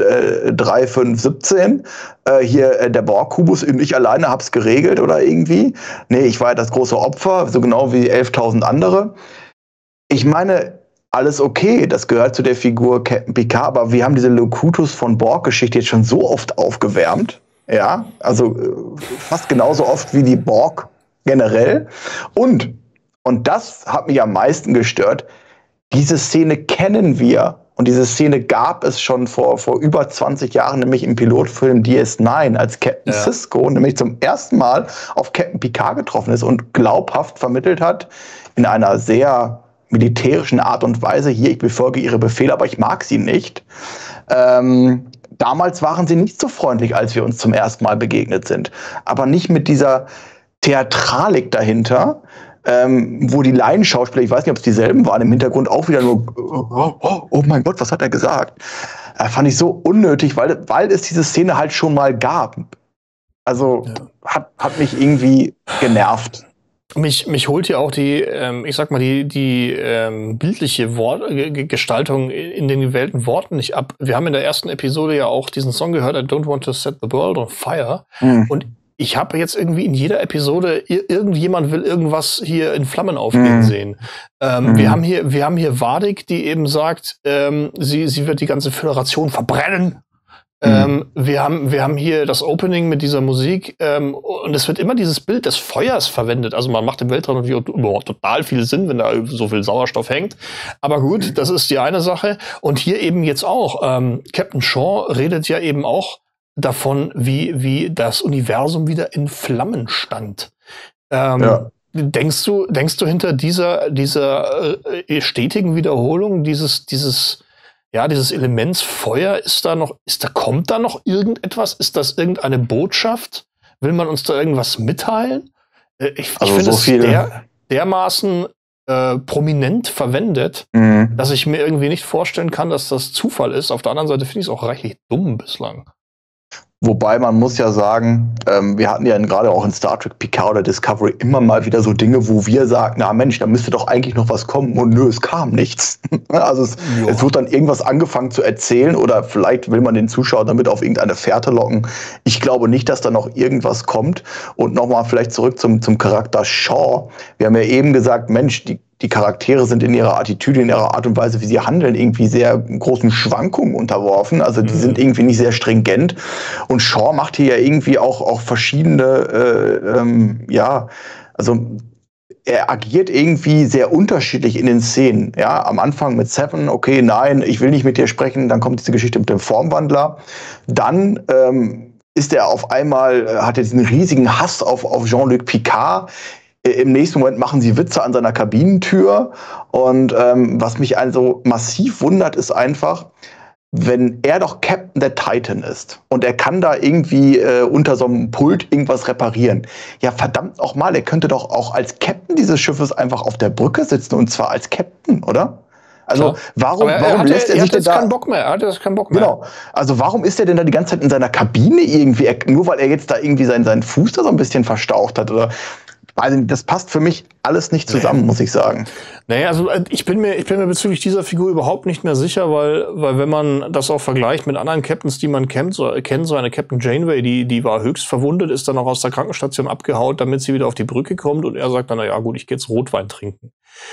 3517. Hier der Borg-Kubus, ich alleine hab's geregelt oder irgendwie. Nee, ich war ja das große Opfer, so genau wie 11.000 andere. Ich meine, alles okay, das gehört zu der Figur Captain Picard, aber wir haben diese Locutus von Borg-Geschichte jetzt schon so oft aufgewärmt, ja, also fast genauso oft wie die Borg generell. Und das hat mich am meisten gestört, diese Szene kennen wir und diese Szene gab es schon vor über 20 Jahren, nämlich im Pilotfilm DS9, als Captain Sisko nämlich zum ersten Mal auf Captain Picard getroffen ist und glaubhaft vermittelt hat, in einer sehr militärischen Art und Weise, hier, ich befolge ihre Befehle, aber ich mag sie nicht. Damals waren sie nicht so freundlich, als wir uns zum ersten Mal begegnet sind. Aber nicht mit dieser Theatralik dahinter, wo die Laienschauspieler, ich weiß nicht, ob es dieselben waren, im Hintergrund auch wieder nur, oh mein Gott, was hat er gesagt? Fand ich so unnötig, weil es diese Szene halt schon mal gab. Also hat mich irgendwie genervt. Mich holt ja auch die, ich sag mal, die bildliche Gestaltung in den gewählten Worten nicht ab. Wir haben in der ersten Episode ja auch diesen Song gehört, I don't want to set the world on fire. Und ich habe jetzt irgendwie in jeder Episode, irgendjemand will irgendwas hier in Flammen aufgehen sehen. Wir haben hier Vadik, die eben sagt, sie wird die ganze Föderation verbrennen. Wir haben hier das Opening mit dieser Musik und es wird immer dieses Bild des Feuers verwendet. Also man macht im Weltraum natürlich überhaupt total viel Sinn, wenn da so viel Sauerstoff hängt. Aber gut, das ist die eine Sache. Und hier eben jetzt auch. Captain Shaw redet ja eben auch davon, wie das Universum wieder in Flammen stand. Denkst du hinter dieser stetigen Wiederholung dieses Elements Feuer, kommt da noch irgendetwas? Ist das irgendeine Botschaft? Will man uns da irgendwas mitteilen? Ich finde es dermaßen prominent verwendet, dass ich mir irgendwie nicht vorstellen kann, dass das Zufall ist. Auf der anderen Seite finde ich es auch reichlich dumm bislang. Wobei man muss ja sagen, wir hatten ja gerade auch in Star Trek Picard oder Discovery immer mal wieder so Dinge, wo wir sagen, na Mensch, da müsste doch eigentlich noch was kommen und nö, es kam nichts. Also es wird dann irgendwas angefangen zu erzählen oder vielleicht will man den Zuschauer damit auf irgendeine Fährte locken. Ich glaube nicht, dass da noch irgendwas kommt. Und nochmal vielleicht zurück zum Charakter Shaw. Wir haben ja eben gesagt, Mensch, die Charaktere sind in ihrer Attitüde, in ihrer Art und Weise, wie sie handeln, irgendwie sehr großen Schwankungen unterworfen. Also die sind irgendwie nicht sehr stringent. Und Shaw macht hier ja irgendwie auch verschiedene, also er agiert irgendwie sehr unterschiedlich in den Szenen. Ja, am Anfang mit Seven, okay, nein, ich will nicht mit dir sprechen. Dann kommt diese Geschichte mit dem Formwandler. Dann ist er auf einmal, hat er diesen riesigen Hass auf Jean-Luc Picard. Im nächsten Moment machen sie Witze an seiner Kabinentür. Und was mich also massiv wundert, ist einfach, wenn er doch Captain der Titan ist und er kann da irgendwie unter so einem Pult irgendwas reparieren. Ja, verdammt auch mal, er könnte doch auch als Captain dieses Schiffes einfach auf der Brücke sitzen und zwar als Captain, oder? Also warum lässt er sich denn da... Er hatte jetzt keinen Bock mehr. Genau. Also warum ist er denn da die ganze Zeit in seiner Kabine irgendwie, nur weil er jetzt da irgendwie seinen Fuß da so ein bisschen verstaucht hat oder... Also das passt für mich alles nicht zusammen, muss ich sagen. Naja, also ich bin mir bezüglich dieser Figur überhaupt nicht mehr sicher, weil wenn man das auch vergleicht mit anderen Captains, die man kennt, so eine Captain Janeway, die war höchst verwundet, ist dann auch aus der Krankenstation abgehaut, damit sie wieder auf die Brücke kommt und er sagt dann, na ja gut, ich gehe jetzt Rotwein trinken.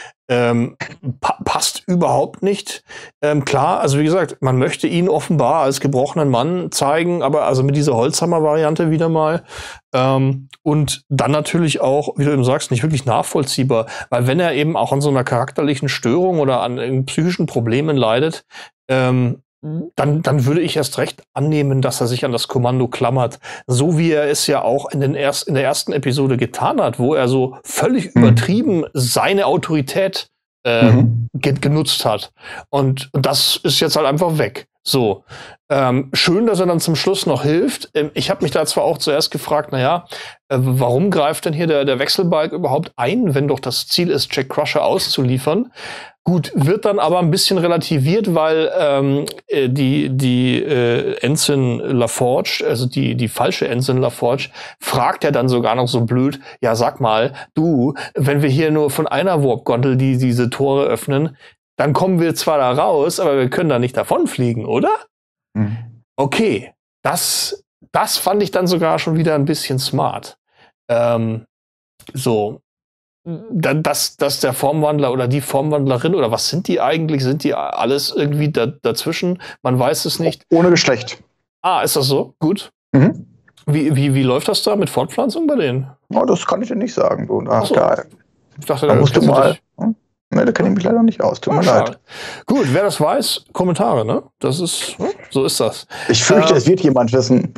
Passt überhaupt nicht. Klar, also wie gesagt, man möchte ihn offenbar als gebrochenen Mann zeigen, aber also mit dieser Holzhammer-Variante wieder mal. Und dann natürlich auch, wie du eben sagst, nicht wirklich nachvollziehbar, weil wenn er eben auch an so einer charakterlichen Störung oder an psychischen Problemen leidet, dann würde ich erst recht annehmen, dass er sich an das Kommando klammert. So wie er es ja auch in der ersten Episode getan hat, wo er so völlig übertrieben seine Autorität genutzt hat. Und das ist jetzt halt einfach weg. So. Schön, dass er dann zum Schluss noch hilft. Ich habe mich da zwar auch zuerst gefragt, warum greift denn hier der Wechselbalg überhaupt ein, wenn doch das Ziel ist, Jack Crusher auszuliefern? Gut, wird dann aber ein bisschen relativiert, weil die Ensign LaForge, also die falsche Ensign LaForge, fragt ja dann sogar noch so blöd, ja sag mal, du, wenn wir hier nur von einer Warp-Gondel diese Tore öffnen, dann kommen wir zwar da raus, aber wir können da nicht davonfliegen, oder? Okay, das fand ich dann sogar schon wieder ein bisschen smart. So. dass der Formwandler oder die Formwandlerin oder was sind die eigentlich? Sind die alles irgendwie dazwischen? Man weiß es nicht. Ohne Geschlecht. Ah, ist das so? Gut. Mhm. Wie läuft das da mit Fortpflanzung bei denen? Oh, das kann ich dir nicht sagen, du. So. Ich dachte, da musst du mal. Ne, da kenne ich mich leider nicht aus. Tut mir leid. Gut, wer das weiß, Kommentare, ne? Das ist, so ist das. Ich fürchte, es wird jemand wissen.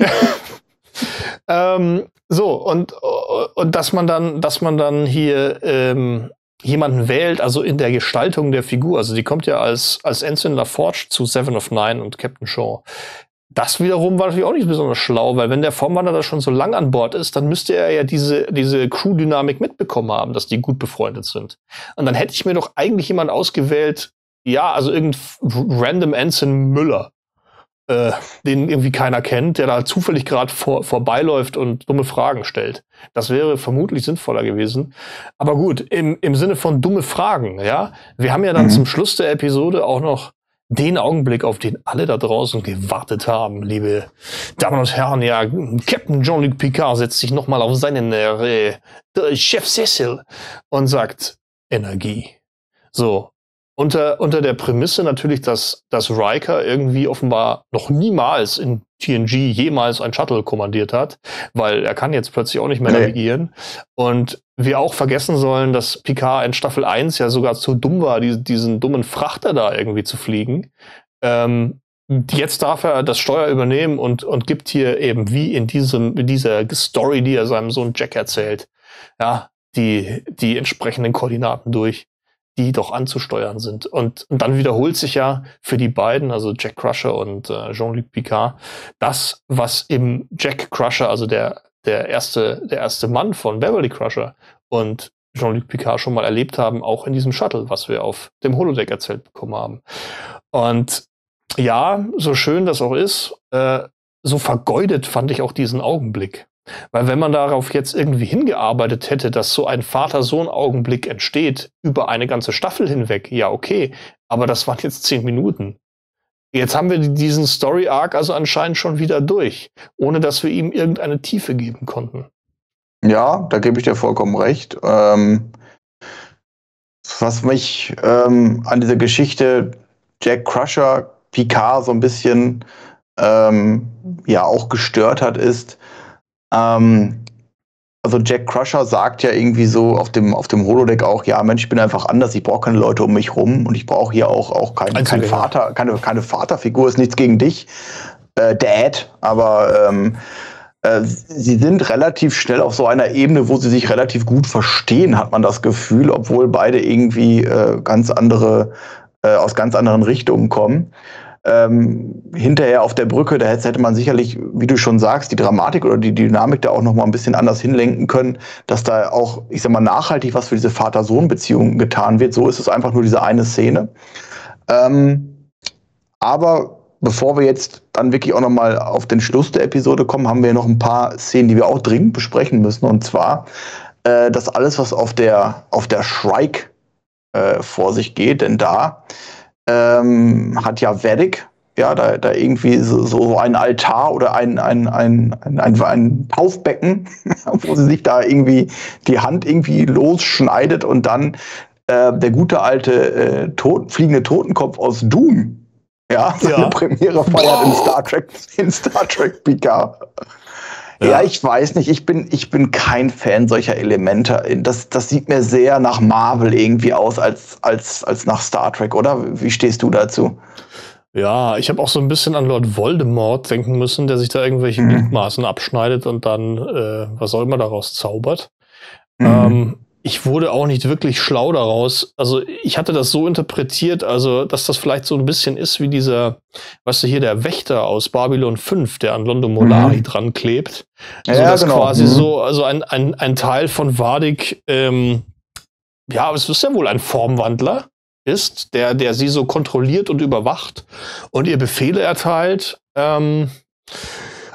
So, und dass man dann hier jemanden wählt, also in der Gestaltung der Figur, also die kommt ja als Ensign LaForge zu Seven of Nine und Captain Shaw. Das wiederum war natürlich auch nicht besonders schlau, weil wenn der Formwandler da schon so lang an Bord ist, dann müsste er ja diese Crew-Dynamik mitbekommen haben, dass die gut befreundet sind. Und dann hätte ich mir doch eigentlich jemanden ausgewählt, ja, also irgendein random Ensign Müller, den irgendwie keiner kennt, der da zufällig gerade vorbeiläuft und dumme Fragen stellt. Das wäre vermutlich sinnvoller gewesen. Aber gut, im Sinne von dumme Fragen, ja. Wir haben ja dann zum Schluss der Episode auch noch den Augenblick, auf den alle da draußen gewartet haben, liebe Damen und Herren. Ja, Captain Jean-Luc Picard setzt sich nochmal auf seinen Chefsessel und sagt Energie. So. Unter der Prämisse natürlich, dass Riker irgendwie offenbar noch niemals in TNG jemals ein Shuttle kommandiert hat, weil er kann jetzt plötzlich auch nicht mehr navigieren. Und wir auch vergessen sollen, dass Picard in Staffel 1 ja sogar zu dumm war, diesen dummen Frachter da irgendwie zu fliegen. Jetzt darf er das Steuer übernehmen und gibt hier eben wie in dieser Story, die er seinem Sohn Jack erzählt, ja, die entsprechenden Koordinaten durch, die doch anzusteuern sind. Und dann wiederholt sich ja für die beiden, also Jack Crusher und Jean-Luc Picard, das, was im Jack Crusher, also der erste Mann von Beverly Crusher und Jean-Luc Picard schon mal erlebt haben, auch in diesem Shuttle, was wir auf dem Holodeck erzählt bekommen haben. Und ja, so schön das auch ist, so vergeudet fand ich auch diesen Augenblick. Weil wenn man darauf jetzt irgendwie hingearbeitet hätte, dass so ein Vater-Sohn-Augenblick entsteht über eine ganze Staffel hinweg, ja okay, aber das waren jetzt 10 Minuten. Jetzt haben wir diesen Story-Arc also anscheinend schon wieder durch, ohne dass wir ihm irgendeine Tiefe geben konnten. Ja, da gebe ich dir vollkommen recht. Was mich an dieser Geschichte Jack Crusher, Picard so ein bisschen ja auch gestört hat, ist, also Jack Crusher sagt ja irgendwie so auf dem Holodeck auch, ja Mensch, ich bin einfach anders, ich brauche keine Leute um mich rum und ich brauche hier auch keinen Vater, keine Vaterfigur, ist nichts gegen dich, Dad, aber sie sind relativ schnell auf so einer Ebene, wo sie sich relativ gut verstehen, hat man das Gefühl, obwohl beide irgendwie aus ganz anderen Richtungen kommen. Hinterher auf der Brücke, da hätte man sicherlich, wie du schon sagst, die Dramatik oder die Dynamik da auch noch mal ein bisschen anders hinlenken können, dass da auch, ich sag mal, nachhaltig was für diese Vater-Sohn-Beziehung getan wird. So ist es einfach nur diese eine Szene. Aber bevor wir jetzt dann wirklich auch noch mal auf den Schluss der Episode kommen, haben wir noch ein paar Szenen, die wir auch dringend besprechen müssen. Und zwar, dass alles, was auf der Shrike vor sich geht, denn da hat ja Vedic, ja, da irgendwie so ein Altar oder ein Taufbecken, wo sie sich da irgendwie die Hand irgendwie losschneidet und dann der gute alte fliegende Totenkopf aus Doom, ja, seine Premiere feiert in Star Trek Picard. Ja, ich weiß nicht, ich bin kein Fan solcher Elemente. Das sieht mir sehr nach Marvel irgendwie aus als nach Star Trek, oder? Wie stehst du dazu? Ja, ich habe auch so ein bisschen an Lord Voldemort denken müssen, der sich da irgendwelche Gliedmaßen abschneidet und dann was auch immer daraus zaubert. Ich wurde auch nicht wirklich schlau daraus. Also ich hatte das so interpretiert, also dass das vielleicht so ein bisschen ist wie dieser, weißt du, hier der Wächter aus Babylon 5, der an Londo Mollari dran klebt. Also ja, das genau. Quasi so, also ein Teil von Vadic, ja, es ist ja wohl ein Formwandler ist, der sie so kontrolliert und überwacht und ihr Befehle erteilt.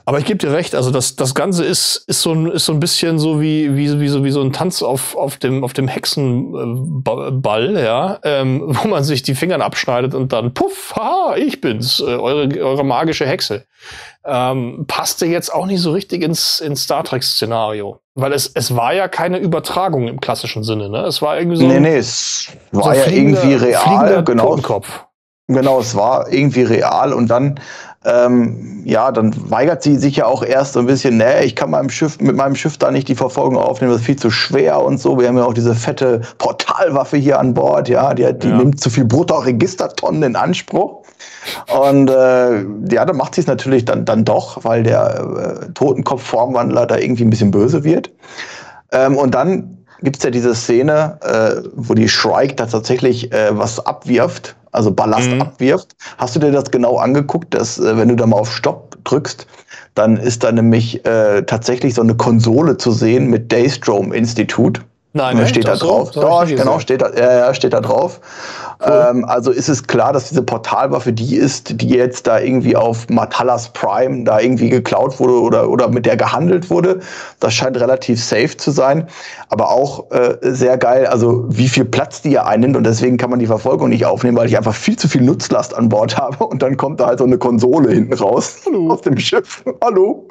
Aber ich gebe dir recht, also das Ganze ist so ein bisschen so wie so ein Tanz auf dem Hexenball, ja, wo man sich die Fingern abschneidet und dann puff, haha, ich bin's, eure magische Hexe. Passte jetzt auch nicht so richtig ins Star Trek-Szenario. Weil es war ja keine Übertragung im klassischen Sinne, ne? Es war irgendwie so es war ja irgendwie real, genau. Totenkopf. Genau, es war irgendwie real und dann, dann weigert sie sich ja auch erst so ein bisschen, ich kann mit meinem Schiff da nicht die Verfolgung aufnehmen, das ist viel zu schwer und so. Wir haben ja auch diese fette Portalwaffe hier an Bord, ja, die nimmt zu viel Bruttoregistertonnen in Anspruch. Und dann macht sie es natürlich dann doch, weil der Totenkopf-Formwandler da irgendwie ein bisschen böse wird. Und dann gibt es ja diese Szene, wo die Shrike da tatsächlich was abwirft, also Ballast abwirft. Hast du dir das genau angeguckt, dass wenn du da mal auf Stopp drückst, dann ist da nämlich tatsächlich so eine Konsole zu sehen mit Daystrom Institute. Nein, steht da drauf. Doch, genau, steht da drauf. Cool. Also ist es klar, dass diese Portalwaffe die ist, die jetzt da irgendwie auf Matalas Prime da irgendwie geklaut wurde oder mit der gehandelt wurde. Das scheint relativ safe zu sein. Aber auch sehr geil, also wie viel Platz die ja einnimmt und deswegen kann man die Verfolgung nicht aufnehmen, weil ich einfach viel zu viel Nutzlast an Bord habe und dann kommt da halt so eine Konsole hinten raus aus dem Schiff. Hallo.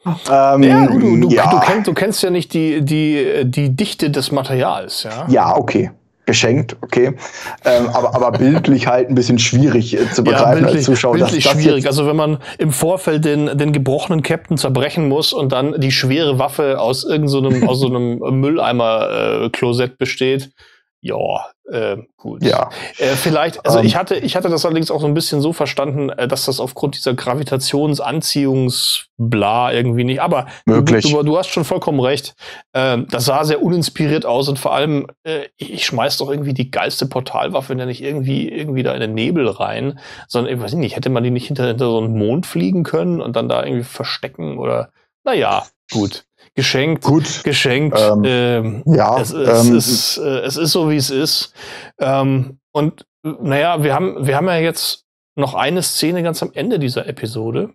Du kennst ja nicht die Dichte des Materials, ja? Ja, okay. Geschenkt, okay. Aber bildlich halt ein bisschen schwierig zu begreifen als Zuschauer. Bildlich schwierig. Also wenn man im Vorfeld den gebrochenen Captain zerbrechen muss und dann die schwere Waffe aus so einem Mülleimer-Klosett besteht, ja, gut. Ja. Vielleicht, also ich hatte das allerdings auch so ein bisschen so verstanden, dass das aufgrund dieser Gravitationsanziehungsbla irgendwie nicht, aber möglich. Du hast schon vollkommen recht. Das sah sehr uninspiriert aus und vor allem, ich schmeiß doch irgendwie die geilste Portalwaffe nicht irgendwie da in den Nebel rein, sondern, ich weiß nicht, hätte man die nicht hinter so einen Mond fliegen können und dann da irgendwie verstecken oder, naja, gut. Geschenkt. Es ist so, wie es ist. Und naja, wir haben ja jetzt noch eine Szene ganz am Ende dieser Episode,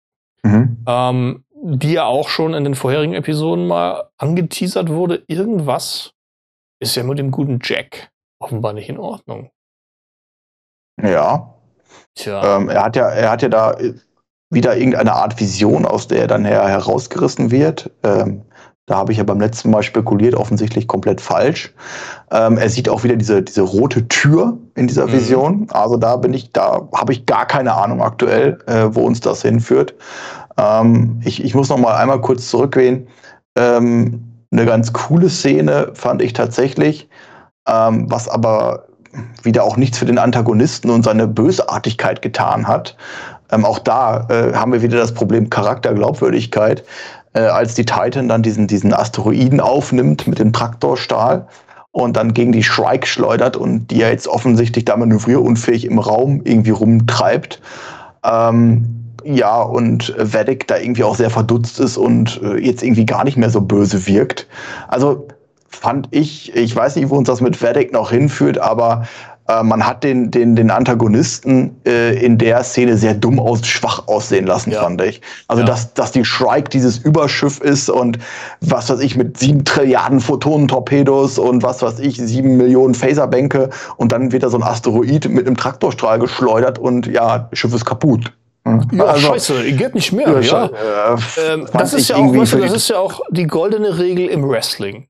die ja auch schon in den vorherigen Episoden mal angeteasert wurde. Irgendwas ist ja mit dem guten Jack offenbar nicht in Ordnung. Ja. Tja. Er hat ja da wieder irgendeine Art Vision, aus der er dann herausgerissen wird. Da habe ich ja beim letzten Mal spekuliert, offensichtlich komplett falsch. Er sieht auch wieder diese rote Tür in dieser Vision. Also da habe ich gar keine Ahnung aktuell, wo uns das hinführt. Ich muss noch mal einmal kurz zurückgehen. Eine ganz coole Szene fand ich tatsächlich, was aber wieder auch nichts für den Antagonisten und seine Bösartigkeit getan hat. Auch da haben wir wieder das Problem Charakter, Glaubwürdigkeit, als die Titan dann diesen Asteroiden aufnimmt mit dem Traktorstahl und dann gegen die Shrike schleudert und die ja jetzt offensichtlich da manövrierunfähig im Raum irgendwie rumtreibt. Und Vadic da irgendwie auch sehr verdutzt ist und jetzt irgendwie gar nicht mehr so böse wirkt. Also fand ich weiß nicht, wo uns das mit Vadic noch hinführt, aber man hat den Antagonisten in der Szene sehr schwach aussehen lassen, fand ich. Also, dass die Shrike dieses Überschiff ist und was weiß ich, mit 7 Trilliarden Photonentorpedos und was weiß ich, 7 Millionen Phaserbänke und dann wird da so ein Asteroid mit einem Traktorstrahl geschleudert und Schiff ist kaputt. Ja, also, scheiße, geht nicht mehr. Das ist ja auch die goldene Regel im Wrestling.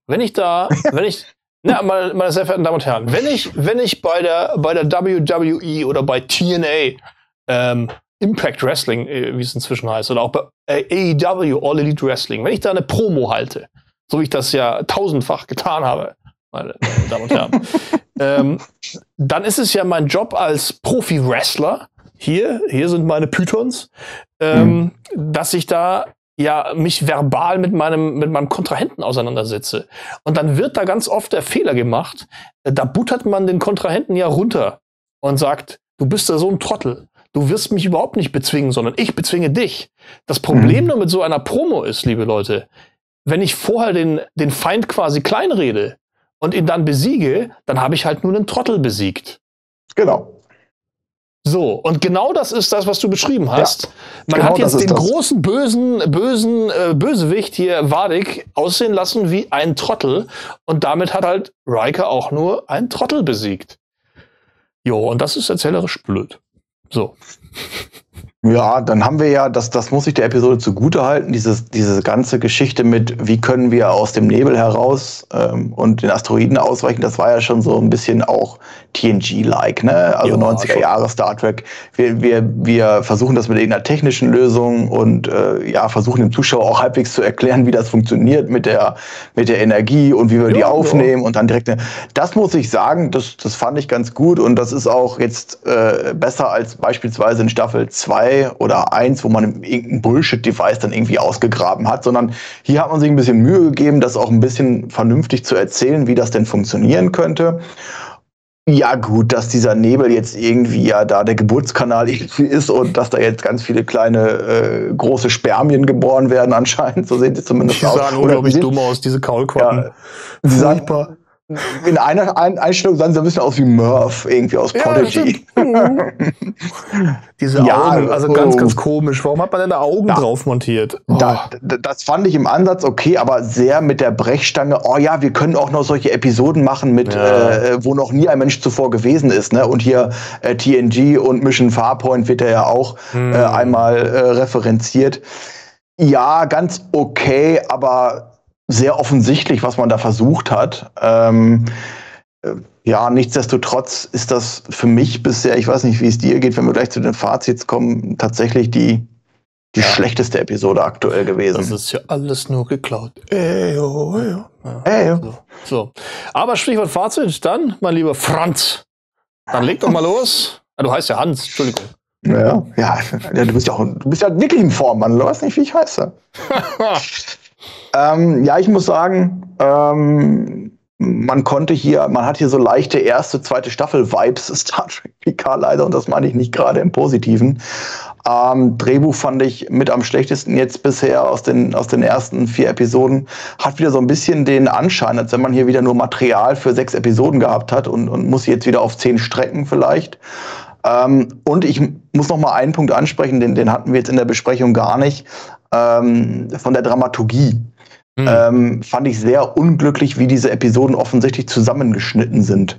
Meine sehr verehrten Damen und Herren, wenn ich bei der WWE oder bei TNA Impact Wrestling, wie es inzwischen heißt, oder auch bei AEW All Elite Wrestling, wenn ich da eine Promo halte, so wie ich das ja tausendfach getan habe, meine Damen und Herren, dann ist es ja mein Job als Profi-Wrestler, hier sind meine Pythons, dass ich da mich verbal mit meinem Kontrahenten auseinandersetze. Und dann wird da ganz oft der Fehler gemacht, da buttert man den Kontrahenten ja runter und sagt, du bist ja so ein Trottel. Du wirst mich überhaupt nicht bezwingen, sondern ich bezwinge dich. Das Problem nur mit so einer Promo ist, liebe Leute, wenn ich vorher den Feind quasi kleinrede und ihn dann besiege, dann habe ich halt nur einen Trottel besiegt. Genau. So, und genau das ist das, was du beschrieben hast. Ja, Man genau hat jetzt das ist den das. großen, bösen Bösewicht hier, Vadik, aussehen lassen wie ein Trottel. Und damit hat halt Riker auch nur einen Trottel besiegt. Jo, und das ist erzählerisch blöd. So. Ja, dann haben wir ja, das muss ich der Episode zugutehalten, diese ganze Geschichte mit, wie können wir aus dem Nebel heraus und den Asteroiden ausweichen, das war ja schon so ein bisschen auch TNG-like, ne? Also Ja, 90er Jahre Star Trek. Wir versuchen das mit irgendeiner technischen Lösung und versuchen dem Zuschauer auch halbwegs zu erklären, wie das funktioniert mit der Energie und wie wir die aufnehmen und dann direkt. Das muss ich sagen, das fand ich ganz gut und das ist auch jetzt besser als beispielsweise in Staffel 2 oder 1, wo man irgendein Bullshit-Device dann irgendwie ausgegraben hat, sondern hier hat man sich ein bisschen Mühe gegeben, das auch ein bisschen vernünftig zu erzählen, wie das denn funktionieren könnte. Ja gut, dass dieser Nebel jetzt irgendwie ja da der Geburtskanal irgendwie ist und dass da jetzt ganz viele kleine große Spermien geboren werden anscheinend, so sehen sie zumindest aus. Die sahen unglaublich dumm aus, diese Kaulquappen. Ja, sie sahen, in einer Einstellung sahen sie ein bisschen aus wie Murph, irgendwie aus Prodigy. Diese Augen, also ganz komisch. Warum hat man denn da Augen drauf montiert? Oh. Das fand ich im Ansatz okay, aber sehr mit der Brechstange. Oh ja, wir können auch noch solche Episoden machen, mit wo noch nie ein Mensch zuvor gewesen ist. Ne? Und hier TNG und Mission Farpoint wird ja auch einmal referenziert. Ja, ganz okay, aber sehr offensichtlich, was man da versucht hat. Ja, nichtsdestotrotz ist das für mich bisher, ich weiß nicht, wie es dir geht, wenn wir gleich zu den Fazits kommen, tatsächlich die schlechteste Episode aktuell gewesen. Das ist ja alles nur geklaut. Ja. So. Aber Stichwort Fazit, dann, mein lieber Franz, dann leg doch mal los. Du heißt ja Hans, Entschuldigung. Ja, du bist ja wirklich in Form, Mann. Du weißt nicht, wie ich heiße. Ja, ich muss sagen, man hat hier so leichte erste, zweite Staffel-Vibes Star Trek PK leider und das meine ich nicht gerade im Positiven. Drehbuch fand ich mit am schlechtesten jetzt bisher aus den ersten 4 Episoden. Hat wieder so ein bisschen den Anschein, als wenn man hier wieder nur Material für 6 Episoden gehabt hat und muss jetzt wieder auf 10 strecken vielleicht. Und ich muss noch mal einen Punkt ansprechen, den hatten wir jetzt in der Besprechung gar nicht, von der Dramaturgie. Fand ich sehr unglücklich, wie diese Episoden offensichtlich zusammengeschnitten sind.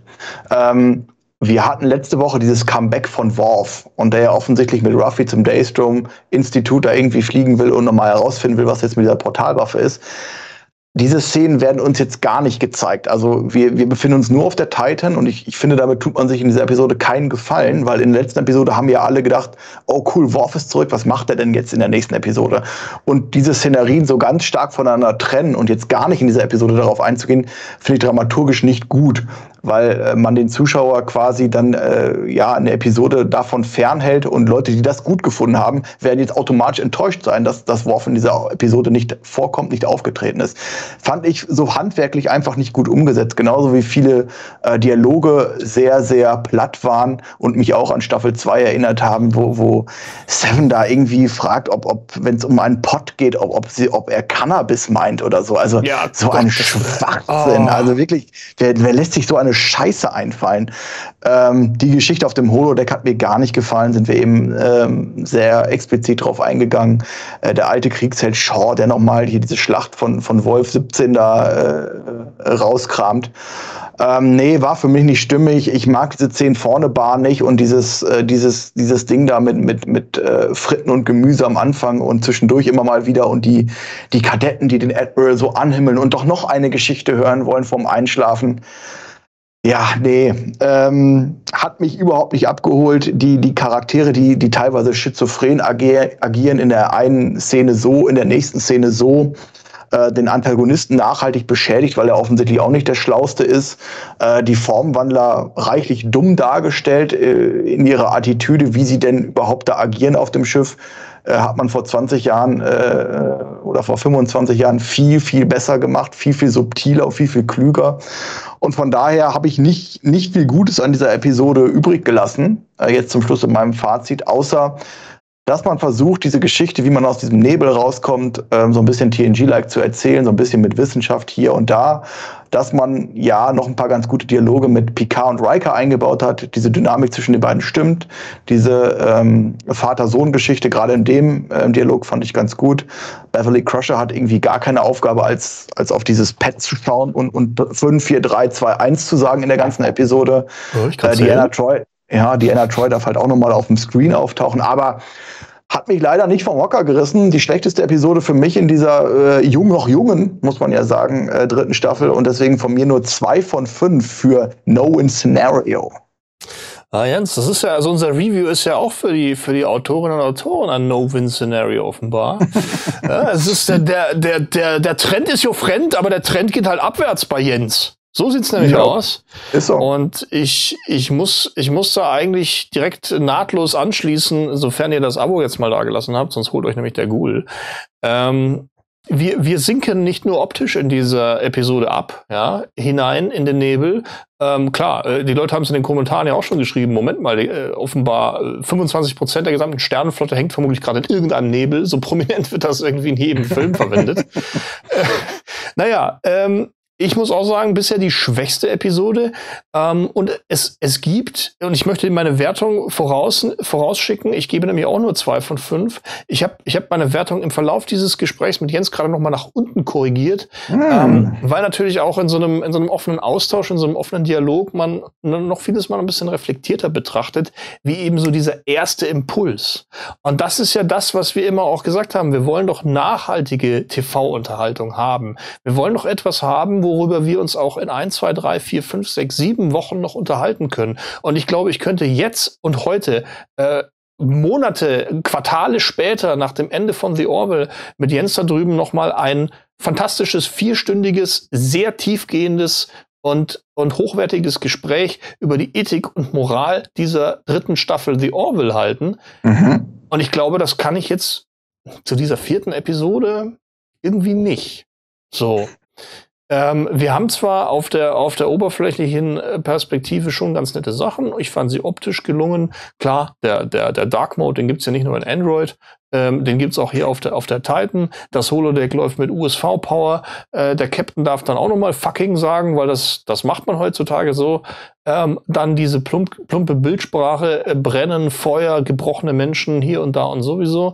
Wir hatten letzte Woche dieses Comeback von Worf und der ja offensichtlich mit Ruffy zum Daystrom-Institut da irgendwie fliegen will und nochmal herausfinden will, was jetzt mit dieser Portalwaffe ist. Diese Szenen werden uns jetzt gar nicht gezeigt. Also wir befinden uns nur auf der Titan und ich finde, damit tut man sich in dieser Episode keinen Gefallen, weil in der letzten Episode haben ja alle gedacht, oh cool, Worf ist zurück, was macht er denn jetzt in der nächsten Episode? Und diese Szenarien so ganz stark voneinander trennen und jetzt gar nicht in dieser Episode darauf einzugehen, finde ich dramaturgisch nicht gut, weil man den Zuschauer quasi dann eine Episode davon fernhält und Leute, die das gut gefunden haben, werden jetzt automatisch enttäuscht sein, dass Worf in dieser Episode nicht vorkommt, nicht aufgetreten ist. Fand ich so handwerklich einfach nicht gut umgesetzt. Genauso wie viele Dialoge sehr, sehr platt waren und mich auch an Staffel 2 erinnert haben, wo Seven da irgendwie fragt, ob wenn es um einen Pott geht, ob er Cannabis meint oder so. Also so ein Schwachsinn. Also wirklich, wer lässt sich so eine Scheiße einfallen? Die Geschichte auf dem Holodeck hat mir gar nicht gefallen, sind wir eben sehr explizit drauf eingegangen. Der alte Kriegsheld Shaw, der nochmal hier diese Schlacht von Wolf 17 da rauskramt. Nee, war für mich nicht stimmig. Ich mag diese 10 vorne Bar nicht und dieses Ding da mit Fritten und Gemüse am Anfang und zwischendurch immer mal wieder und die Kadetten, die den Admiral so anhimmeln und doch noch eine Geschichte hören wollen vorm Einschlafen. Ja, nee, hat mich überhaupt nicht abgeholt. Die Charaktere, die teilweise schizophren agieren, in der einen Szene so, in der nächsten Szene so, den Antagonisten nachhaltig beschädigt, weil er offensichtlich auch nicht der Schlauste ist. Die Formwandler reichlich dumm dargestellt in ihrer Attitüde, wie sie denn überhaupt da agieren auf dem Schiff. Hat man vor 20 Jahren oder vor 25 Jahren viel, viel besser gemacht, viel, viel subtiler und viel, viel klüger. Und von daher habe ich nicht viel Gutes an dieser Episode übrig gelassen, jetzt zum Schluss in meinem Fazit, außer dass man versucht, diese Geschichte, wie man aus diesem Nebel rauskommt, so ein bisschen TNG-like zu erzählen, so ein bisschen mit Wissenschaft hier und da, dass man ja noch ein paar ganz gute Dialoge mit Picard und Riker eingebaut hat, diese Dynamik zwischen den beiden stimmt, diese Vater-Sohn-Geschichte, gerade in dem Dialog fand ich ganz gut. Beverly Crusher hat irgendwie gar keine Aufgabe, als auf dieses Pad zu schauen und 5, 4, 3, 2, 1 zu sagen in der ganzen Episode. Deanna Troi darf halt auch nochmal auf dem Screen auftauchen, aber hat mich leider nicht vom Hocker gerissen. Die schlechteste Episode für mich in dieser noch jungen, muss man ja sagen, 3. Staffel. Und deswegen von mir nur 2 von 5 für No-Win-Scenario. Jens, das ist ja, also unser Review ist ja auch für die Autorinnen und Autoren ein No-Win-Szenario offenbar. Ja, es ist der Trend ist jo fremd, aber der Trend geht halt abwärts bei Jens. So sieht's nämlich aus. Ist so. Und ich muss da eigentlich direkt nahtlos anschließen, sofern ihr das Abo jetzt mal da gelassen habt, sonst holt euch nämlich der Ghoul. Wir sinken nicht nur optisch in dieser Episode ab, ja, hinein in den Nebel. Klar, die Leute haben es in den Kommentaren ja auch schon geschrieben. Moment mal, offenbar 25% der gesamten Sternenflotte hängt vermutlich gerade in irgendeinem Nebel. So prominent wird das irgendwie in jedem Film verwendet. Ich muss auch sagen, bisher die schwächste Episode. Und es gibt, und ich möchte meine Wertung vorausschicken, ich gebe nämlich auch nur 2 von 5. Ich hab meine Wertung im Verlauf dieses Gesprächs mit Jens gerade noch mal nach unten korrigiert, weil natürlich auch in so einem offenen Austausch, in so einem offenen Dialog man noch vieles mal ein bisschen reflektierter betrachtet, wie eben so dieser erste Impuls. Und das ist ja das, was wir immer auch gesagt haben. Wir wollen doch nachhaltige TV-Unterhaltung haben. Wir wollen doch etwas haben, worüber wir uns auch in 1, 2, 3, 4, 5, 6, 7 Wochen noch unterhalten können. Und ich glaube, ich könnte jetzt und heute Monate, Quartale später nach dem Ende von The Orville mit Jens da drüben noch mal ein fantastisches, 4-stündiges, sehr tiefgehendes und hochwertiges Gespräch über die Ethik und Moral dieser 3. Staffel The Orville halten. Und ich glaube, das kann ich jetzt zu dieser 4. Episode irgendwie nicht. So. Wir haben zwar auf der oberflächlichen Perspektive schon ganz nette Sachen. Ich fand sie optisch gelungen. Klar, der Dark Mode, den gibt's ja nicht nur in Android, den gibt's auch hier auf der Titan. Das Holodeck läuft mit USV-Power. Der Captain darf dann auch noch mal fucking sagen, weil das macht man heutzutage so. Dann diese plumpe Bildsprache, Brennen, Feuer, gebrochene Menschen hier und da und sowieso.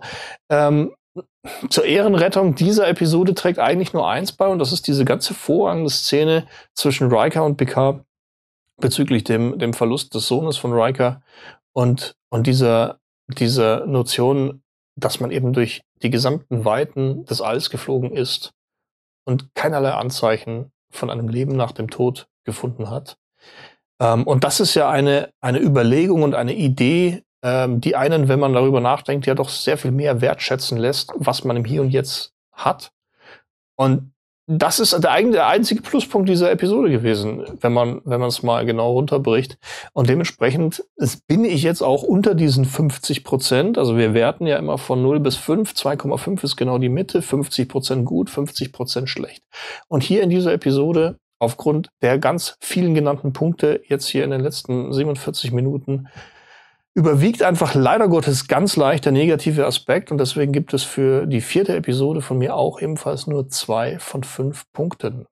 Zur Ehrenrettung dieser Episode trägt eigentlich nur eins bei, und das ist diese ganze vorrangige Szene zwischen Riker und Picard bezüglich dem Verlust des Sohnes von Riker und dieser Notion, dass man eben durch die gesamten Weiten des Alls geflogen ist und keinerlei Anzeichen von einem Leben nach dem Tod gefunden hat. Und das ist ja eine Überlegung und eine Idee, die einen, wenn man darüber nachdenkt, ja doch sehr viel mehr wertschätzen lässt, was man im Hier und Jetzt hat. Und das ist der einzige Pluspunkt dieser Episode gewesen, wenn man es mal genau runterbricht. Und dementsprechend bin ich jetzt auch unter diesen 50%. Also wir werten ja immer von 0 bis 5. 2,5 ist genau die Mitte. 50% gut, 50% schlecht. Und hier in dieser Episode, aufgrund der ganz vielen genannten Punkte, jetzt hier in den letzten 47 Minuten, überwiegt einfach leider Gottes ganz leicht der negative Aspekt, und deswegen gibt es für die 4. Episode von mir auch ebenfalls nur 2 von 5 Punkten.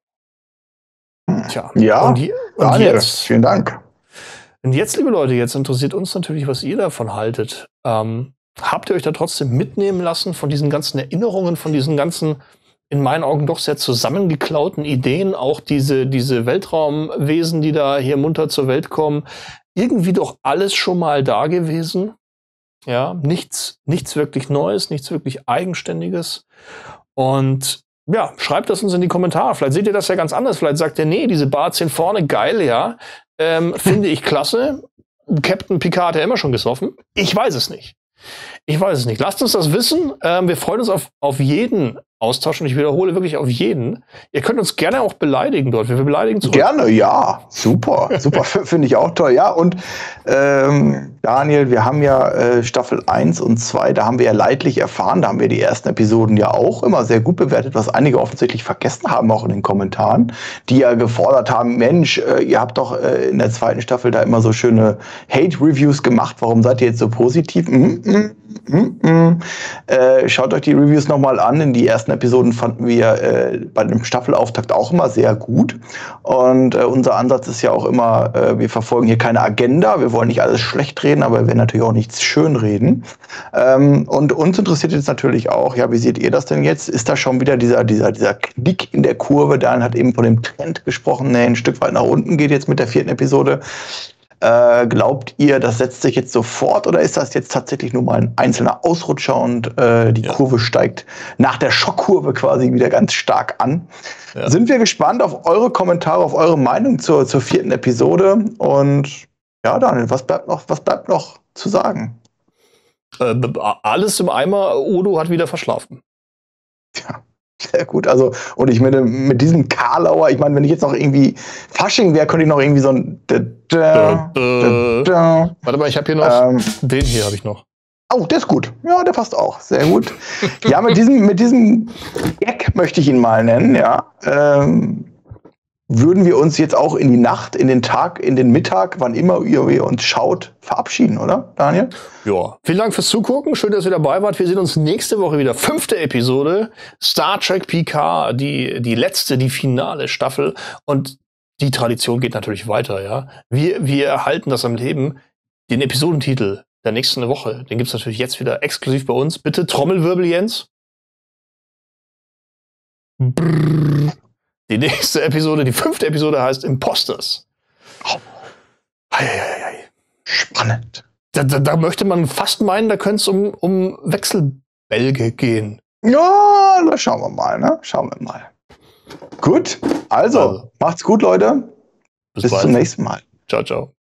Tja. Ja, und jetzt, vielen Dank. Und jetzt, liebe Leute, jetzt interessiert uns natürlich, was ihr davon haltet. Habt ihr euch da trotzdem mitnehmen lassen von diesen ganzen Erinnerungen, von diesen ganzen, in meinen Augen doch sehr zusammengeklauten Ideen, auch diese Weltraumwesen, die da hier munter zur Welt kommen? Irgendwie doch alles schon mal da gewesen. Ja, nichts wirklich Neues, nichts wirklich Eigenständiges. Und ja, schreibt das uns in die Kommentare. Vielleicht seht ihr das ja ganz anders. Vielleicht sagt ihr, nee, diese Barts vorne, geil, ja. Finde ich klasse. Captain Picard hat ja immer schon gesoffen. Ich weiß es nicht. Lasst uns das wissen. Wir freuen uns auf jeden Austausch, und ich wiederhole wirklich auf jeden. Ihr könnt uns gerne auch beleidigen dort. Wir beleidigen zurück. Gerne, ja. Super. Finde ich auch toll. Ja, und Daniel, wir haben ja Staffel 1 und 2, da haben wir ja leidlich erfahren, da haben wir die ersten Episoden ja auch immer sehr gut bewertet, was einige offensichtlich vergessen haben, auch in den Kommentaren, die ja gefordert haben, Mensch, ihr habt doch in der 2. Staffel da immer so schöne Hate-Reviews gemacht, warum seid ihr jetzt so positiv? Schaut euch die Reviews nochmal an. In die ersten Episoden fanden wir bei dem Staffelauftakt auch immer sehr gut. Und unser Ansatz ist ja auch immer, wir verfolgen hier keine Agenda. Wir wollen nicht alles schlecht reden, aber wir werden natürlich auch nichts schön reden. Und uns interessiert jetzt natürlich auch, ja, wie seht ihr das denn jetzt? Ist da schon wieder dieser Knick in der Kurve? Dan hat eben von dem Trend gesprochen, der ein Stück weit nach unten geht jetzt mit der 4. Episode. Glaubt ihr, das setzt sich jetzt sofort oder ist das jetzt tatsächlich nur mal ein einzelner Ausrutscher und die Kurve steigt nach der Schockkurve quasi wieder ganz stark an? Ja. Sind wir gespannt auf eure Kommentare, auf eure Meinung zur 4. Episode. Und ja, Daniel, was bleibt noch zu sagen? Alles im Eimer, Odo hat wieder verschlafen. Ja. Sehr gut, also, und ich meine, mit diesem Karlauer, ich meine, wenn ich jetzt noch irgendwie Fasching wäre, könnte ich noch irgendwie so ein Warte mal, ich habe hier noch, den hier habe ich noch. Oh, der ist gut. Ja, der passt auch. Sehr gut. Ja, mit diesem Gag möchte ich ihn mal nennen, ja. Würden wir uns jetzt auch in die Nacht, in den Tag, in den Mittag, wann immer ihr uns schaut, verabschieden, oder, Daniel? Ja. Vielen Dank fürs Zugucken. Schön, dass ihr dabei wart. Wir sehen uns nächste Woche wieder. 5. Episode. Star Trek Picard, die letzte, die finale Staffel. Und die Tradition geht natürlich weiter, ja. Wir erhalten das am Leben. Den Episodentitel der nächsten Woche, den gibt's natürlich jetzt wieder exklusiv bei uns. Bitte Trommelwirbel, Jens. Brrr. Die nächste Episode, die 5. Episode heißt Imposters. Oh. Spannend. Da möchte man fast meinen, da könnte es um Wechselbälge gehen. Ja, da schauen wir mal, ne? Schauen wir mal. Gut, also macht's gut, Leute. Bis zum nächsten Mal. Ciao, ciao.